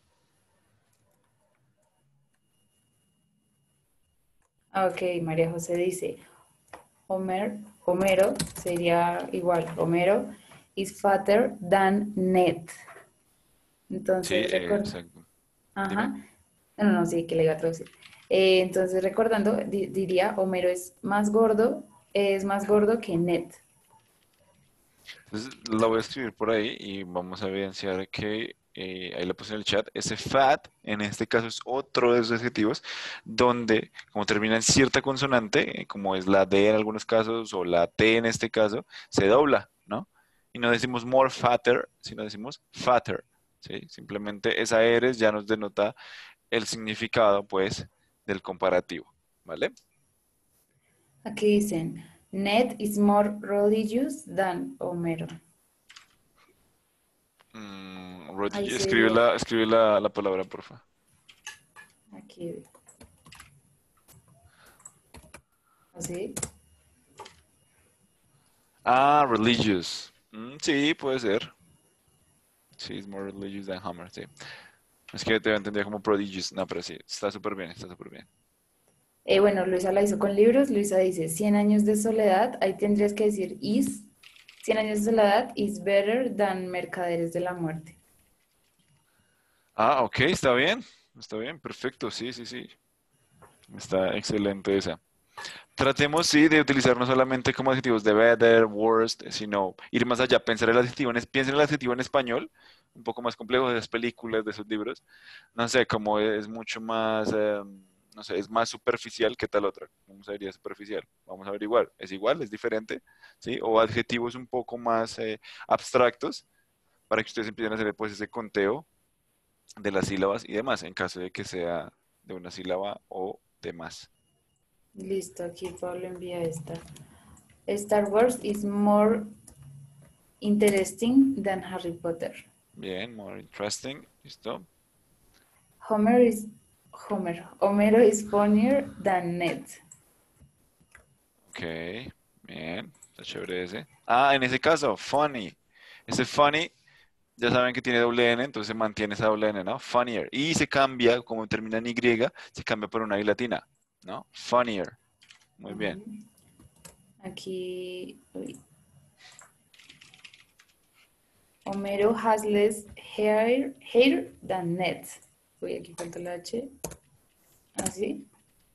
Ah, ok, María José dice, Homer, Homero sería igual, Homero is fatter than Ned. Sí, Entonces, eh, recuerda, exacto. Dime. ajá, no, no, no, sí, que le iba a traducir. Eh, entonces, recordando, di- diría, Homero es más gordo, es más gordo que Ned. Entonces la voy a escribir por ahí y vamos a evidenciar que eh, ahí la puse en el chat. Ese fat, en este caso, es otro de esos adjetivos donde, como termina en cierta consonante, eh, como es la D en algunos casos o la T en este caso, se dobla, ¿no? Y no decimos more fatter, sino decimos fatter, ¿sí? Simplemente esa eres ya nos denota el significado, pues, del comparativo, ¿vale? Aquí dicen, Ned is more religious than Homero. Mm, Ahí Rodri- escribe sería, la, escribe la, la palabra, porfa. aquí, así. Ah, religious. Mm, sí, puede ser. Sí, es more religious than Homer, sí. Es que te voy a entender como prodigious. No, pero sí, está súper bien, está súper bien. Eh, bueno, Luisa la hizo con libros. Luisa dice, Cien años de soledad. Ahí tendrías que decir is. Cien años de soledad is better than Mercaderes de la Muerte. Ah, ok, está bien. Está bien, perfecto, sí, sí, sí. Está excelente esa. Tratemos, sí, de utilizar no solamente como adjetivos de better, worst, sino ir más allá, pensar el adjetivo en, es- piensen el adjetivo en español, un poco más complejo de esas películas, de esos libros. No sé, como es mucho más, eh, no sé, es más superficial que tal otra. ¿Cómo sería superficial? Vamos a averiguar. ¿Es igual? ¿Es diferente? ¿Sí? O adjetivos un poco más eh, abstractos para que ustedes empiecen a hacer pues ese conteo de las sílabas y demás, en caso de que sea de una sílaba o de más. Listo, aquí Pablo envía esta. Star Wars is more interesting than Harry Potter. Bien, more interesting. ¿Listo? Homer is Homer. Homero is funnier than Ned. Ok, bien. Está chévere ese. Ah, en ese caso, funny. Ese funny, ya saben que tiene doble N, entonces se mantiene esa doble N, ¿no? Funnier. Y se cambia, como termina en Y, se cambia por una I latina, ¿no? Funnier. Muy bien. Ujú. Aquí, uy. Homero has less hair, hair than Ned. Uy, aquí falta la H. Así.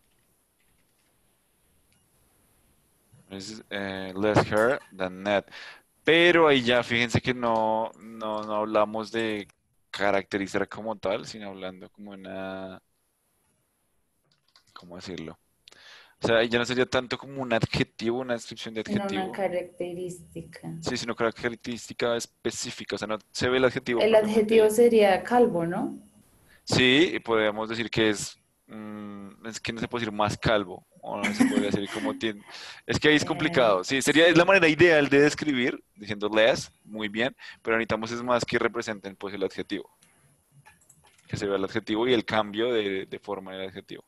Es eh, less hair than Ned. Pero ahí ya fíjense que no, no, no hablamos de caracterizar como tal, sino hablando como una, ¿cómo decirlo? O sea, ahí ya no sería tanto como un adjetivo, una descripción de En una adjetivo, característica. sí, sino característica específica. O sea, no se ve el adjetivo El adjetivo propiamente. sería calvo, ¿no? Sí, y podemos decir que es, mm, es que no se puede decir más calvo, o no se podría decir como tiene. Es que ahí es Eh, complicado. Sí, sería, es la sí. manera ideal de describir, diciendo less, muy bien, pero necesitamos es más que representen pues el adjetivo, que se vea el adjetivo y el cambio de, de forma del adjetivo.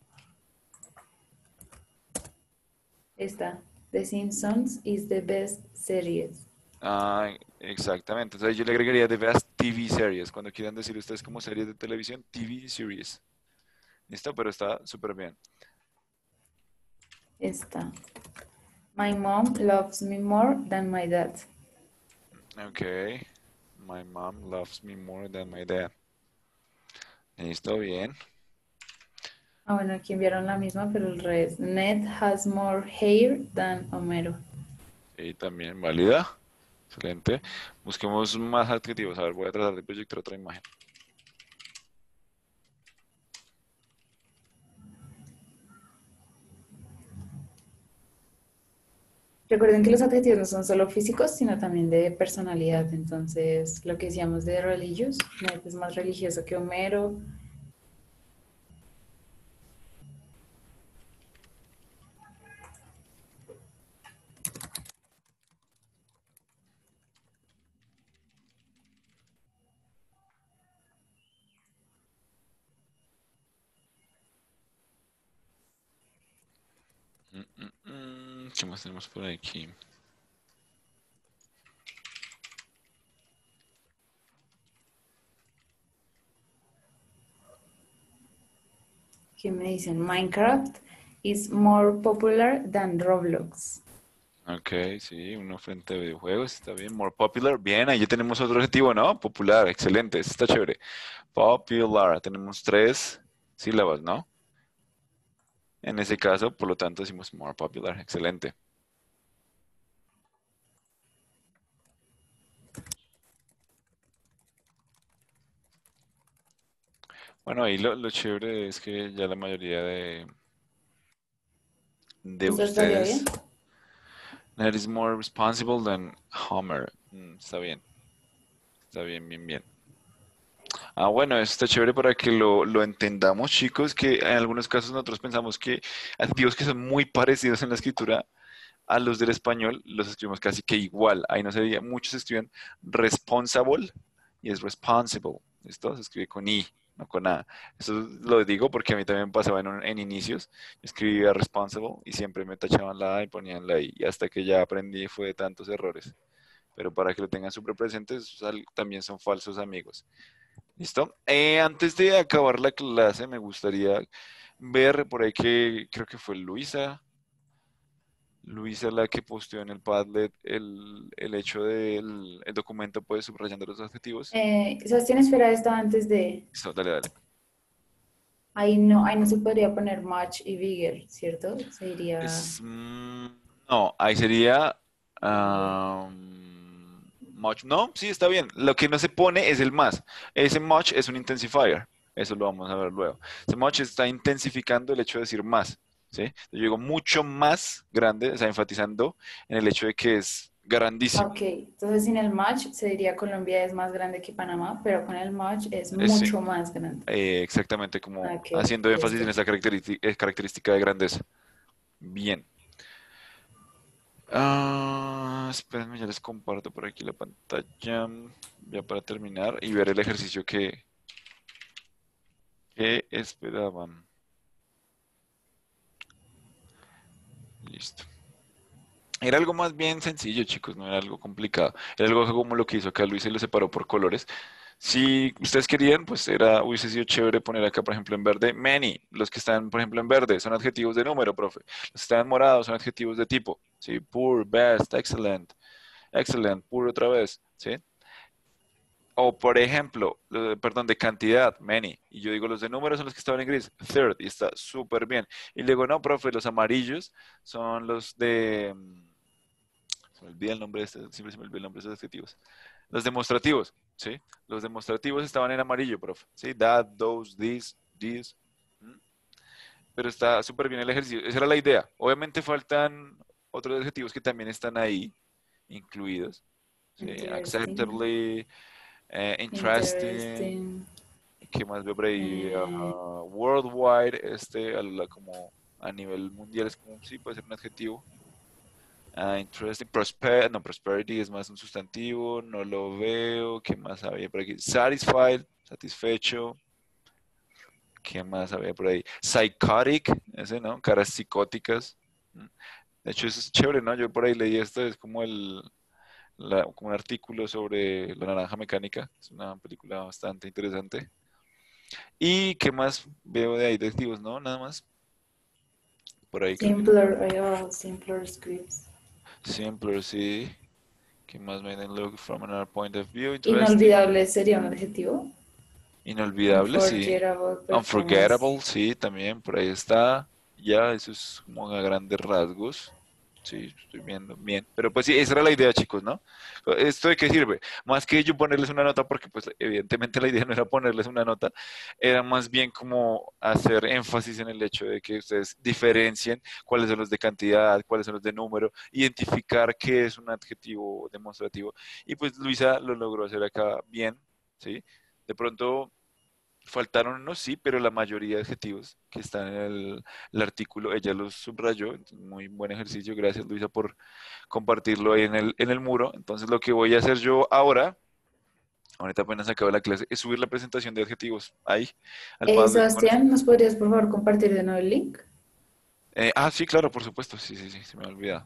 Esta. The Simpsons is the best series. Ah, exactamente. Entonces yo le agregaría the best T V series. Cuando quieran decir ustedes como series de televisión, T V series. ¿Listo? Pero está súper bien. Esta. My mom loves me more than my dad. Ok. My mom loves me more than my dad. Listo, bien. Ah, bueno, aquí enviaron la misma, pero el revés. Ned has more hair than Homero. Y también válida. Excelente. Busquemos más adjetivos. A ver, voy a tratar de proyectar otra imagen. Recuerden que los adjetivos no son solo físicos, sino también de personalidad. Entonces, lo que decíamos de religious, Ned es más religioso que Homero. Mm, mm, mm. ¿Qué más tenemos por aquí? ¿Qué me dicen? Minecraft is more popular than Roblox. Ok, sí, uno frente a videojuegos, está bien. More popular, bien, ahí ya tenemos otro adjetivo, ¿no? Popular, excelente, eso está chévere. Popular, tenemos tres sílabas, ¿no? En ese caso, por lo tanto, decimos more popular, excelente. Bueno, ahí lo, lo chévere es que ya la mayoría de, de ¿Esto estaría ustedes, bien? Ned is more responsible than Homer. Mm, está bien, está bien, bien, bien. Ah, bueno, eso está chévere para que lo, lo entendamos, chicos, que en algunos casos nosotros pensamos que adjetivos que son muy parecidos en la escritura a los del español los escribimos casi que igual. Ahí no sería, muchos escriben responsible y es responsible. ¿Listo? Se escribe con I, no con A. Eso lo digo porque a mí también pasaba en, un- en inicios. Yo escribía responsible y siempre me tachaban la A y ponían la I. Y hasta que ya aprendí fue de tantos errores. Pero para que lo tengan súper presentes, sal- también son falsos amigos. ¿Listo? Eh, antes de acabar la clase, me gustaría ver por ahí que creo que fue Luisa. Luisa la que posteó en el Padlet el, el hecho del el documento, pues subrayando los adjetivos. Eh, Sebastián, espera esta antes de... Listo, dale, dale. Ahí no, ahí no se podría poner much y bigger, ¿cierto? Se diría... Es, mm, no, ahí sería am, much. No, sí, está bien. Lo que no se pone es el más. Ese much es un intensifier. Eso lo vamos a ver luego. Ese much está intensificando el hecho de decir más. ¿Sí? Yo digo mucho más grande, o sea, enfatizando en el hecho de que es grandísimo. Ok, entonces sin el much se diría Colombia es más grande que Panamá, pero con el much es Es, sí, mucho más grande. eh, exactamente como Ok, haciendo énfasis listo. en esa característica, característica de grandeza. Bien. Ah, espérenme, ya les comparto por aquí la pantalla, ya para terminar y ver el ejercicio que, que esperaban. Listo. Era algo más bien sencillo, chicos, no era algo complicado. Era algo como lo que hizo acá Luis, se lo separó por colores. Si ustedes querían, pues era, hubiese sido chévere poner acá, por ejemplo, en verde, many. Los que están, por ejemplo, en verde son adjetivos de número, profe. Los que están en morado son adjetivos de tipo, ¿sí? Poor, best, excellent, excellent, poor otra vez, ¿sí? O, por ejemplo, lo- perdón, de cantidad, many. Y yo digo, los de números son los que estaban en gris, third, y está súper bien. Y luego, no, profe, los amarillos son los de... mm, se me olvida el nombre de este, siempre se me olvida el nombre de estos adjetivos. Los demostrativos, ¿sí? Los demostrativos estaban en amarillo, profe, ¿sí? That, those, this, this. ¿Mm? Pero está súper bien el ejercicio. Esa era la idea. Obviamente faltan otros adjetivos que también están ahí incluidos. ¿Sí? Interesting. Acceptably, eh, interesting. Interesting. ¿Qué más veo por ahí? Eh, Ah, worldwide, este, a la- como a nivel mundial es como, sí, puede ser un adjetivo. Ah, interesting. Prosper, no, prosperity es más un sustantivo, no lo veo. ¿Qué más había por aquí? Satisfied, satisfecho. ¿Qué más había por ahí? Psychotic, ese, ¿no? Caras psicóticas. Mm. De hecho, eso es chévere, ¿no? Yo por ahí leí esto, es como el, la- como un artículo sobre La Naranja Mecánica. Es una película bastante interesante. ¿Y qué más veo de ahí de adjetivos? No, nada más. Por ahí creo que no. simpler, ahí abajo, simpler scripts. Simpler, sí. ¿Qué más me den look from another point of view? Interesting. Inolvidable sería un adjetivo. Inolvidable, sí. Unforgettable performance. Unforgettable, sí, también por ahí está. Ya, eso es como a grandes rasgos. Sí, estoy viendo bien. Pero pues sí, esa era la idea, chicos, ¿no? ¿Esto de qué sirve? Más que yo ponerles una nota, porque pues evidentemente la idea no era ponerles una nota, era más bien como hacer énfasis en el hecho de que ustedes diferencien cuáles son los de cantidad, cuáles son los de número, identificar qué es un adjetivo demostrativo. Y pues Luisa lo logró hacer acá bien, ¿sí? De pronto faltaron unos, sí, pero la mayoría de adjetivos que están en el, el artículo, ella los subrayó. Entonces, muy buen ejercicio. Gracias, Luisa, por compartirlo ahí en el, en el muro. Entonces, lo que voy a hacer yo ahora, ahorita apenas acabo la clase, es subir la presentación de adjetivos ahí al Eh, Padlet con esto. Sebastián, ¿nos podrías por favor compartir de nuevo el link? Eh, ah, sí, claro, por supuesto. Sí, sí, sí, se me ha olvidado.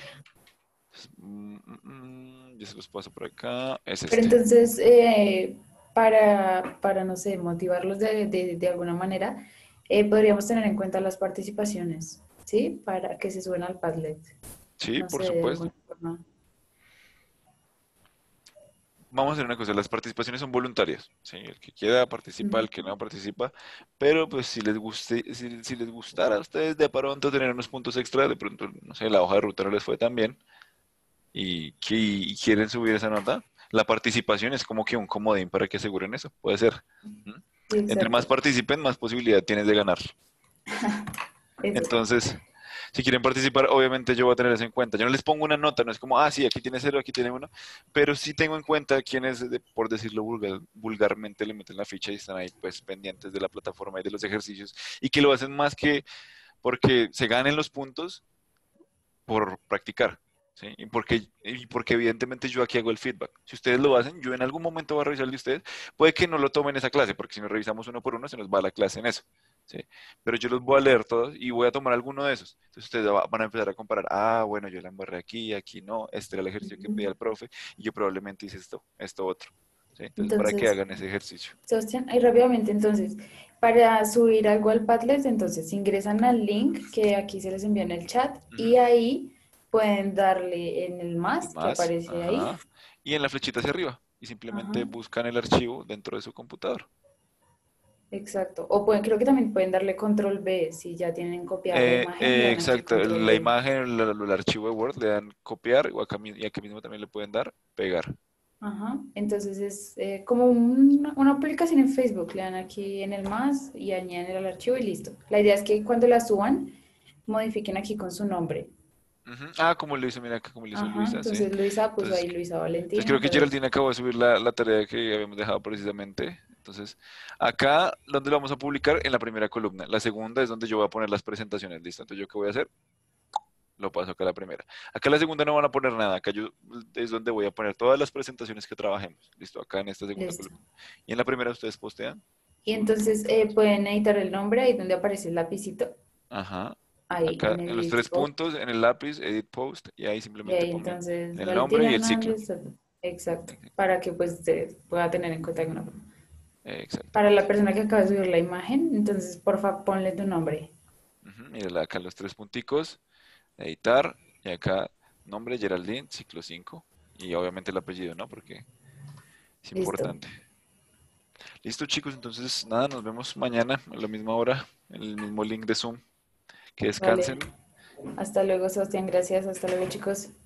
Mm, mm, mm, ya se los paso por acá. Es Pero este. entonces, eh, para, para, no sé, motivarlos de, de, de alguna manera, eh, podríamos tener en cuenta las participaciones, ¿sí? Para que se suban al Padlet, Sí, no por sé, de supuesto. alguna forma. Vamos a hacer una cosa, las participaciones son voluntarias, ¿sí? El que quiera participa, el que Ujú. no participa, pero pues si les guste, si, si les gustara a ustedes de pronto tener unos puntos extra, de pronto, no sé, la hoja de ruta no les fue tan bien y, qui- y quieren subir esa nota, la participación es como que un comodín para que aseguren eso, puede ser. ¿Mm? Sí, Entre más exacto. participen, más posibilidad tienes de ganar. Eso. Entonces, si quieren participar, obviamente yo voy a tener eso en cuenta. Yo no les pongo una nota, no es como, ah, sí, aquí tiene cero, aquí tiene uno, pero sí tengo en cuenta quienes, de- por decirlo vulgar- vulgarmente, le meten la ficha y están ahí pues pendientes de la plataforma y de los ejercicios y que lo hacen más que porque se ganen los puntos por practicar. ¿Sí? Y porque, y porque evidentemente yo aquí hago el feedback. Si ustedes lo hacen, yo en algún momento voy a revisar el de ustedes. Puede que no lo tomen esa clase, porque si nos revisamos uno por uno, se nos va la clase en eso. ¿Sí? Pero yo los voy a leer todos y voy a tomar alguno de esos. Entonces ustedes va- van a empezar a comparar. Ah, bueno, yo la embarré aquí, aquí no. Este era el ejercicio que pedía el profe y yo probablemente hice esto, esto otro. ¿Sí? Entonces, para que Entonces, hagan ese ejercicio. Sebastián, ahí rápidamente, entonces, para subir algo al Padlet, entonces ingresan al link que aquí se les envía en el chat y Ujú. ahí pueden darle en el El más que más, aparece ahí. ajá. Y en la flechita hacia arriba. Y simplemente Ajá, buscan el archivo dentro de su computador. exacto. O pueden, creo que también pueden darle control B si ya tienen copiada la Eh, imagen, le eh, dan aquí exacto, control la B. imagen, el, el archivo de Word le dan copiar o acá, mi- y acá mismo también le pueden dar pegar. Ajá, entonces es eh, como un- una aplicación en Facebook, le dan aquí en el más y añaden el archivo y listo. La idea es que cuando la suban, modifiquen aquí con su nombre. Ujú. Ah, como lo hizo, mira acá como lo hizo Ajá, Luisa, sí. entonces Luisa puso Entonces, ahí Luisa entonces Valentina, creo que entonces, Geraldine acabó de subir la, la tarea que habíamos dejado precisamente. Entonces, acá, ¿dónde lo vamos a publicar? En la primera columna. La segunda es donde yo voy a poner las presentaciones, ¿listo? Entonces, ¿yo qué voy a hacer? lo paso acá a la primera. Acá a la segunda no van a poner nada, acá yo es donde voy a poner todas las presentaciones que trabajemos. Listo, acá en esta segunda Listo. columna. Y en la primera ustedes postean. Y entonces eh, pueden editar el nombre ahí donde aparece el lapicito, Ajá. ahí Acá en en el los tres edit post. puntos, en el lápiz, edit post, y ahí Y simplemente ahí ponen entonces el nombre y Valentina el ciclo. Hernández, exacto, para que pues se pueda tener en cuenta de alguna forma. Eh, Para la Exactamente. persona que acaba de subir la imagen, entonces porfa ponle tu nombre. Ujú, mírala acá los tres punticos, editar, y acá nombre Geraldine, ciclo cinco, y obviamente el apellido, ¿no? Porque es Listo. importante. Listo, chicos, entonces nada, nos vemos mañana a la misma hora, en el mismo link de Zoom. Que Vale. descansen. Hasta luego, Sebastián. Gracias. Hasta luego, chicos.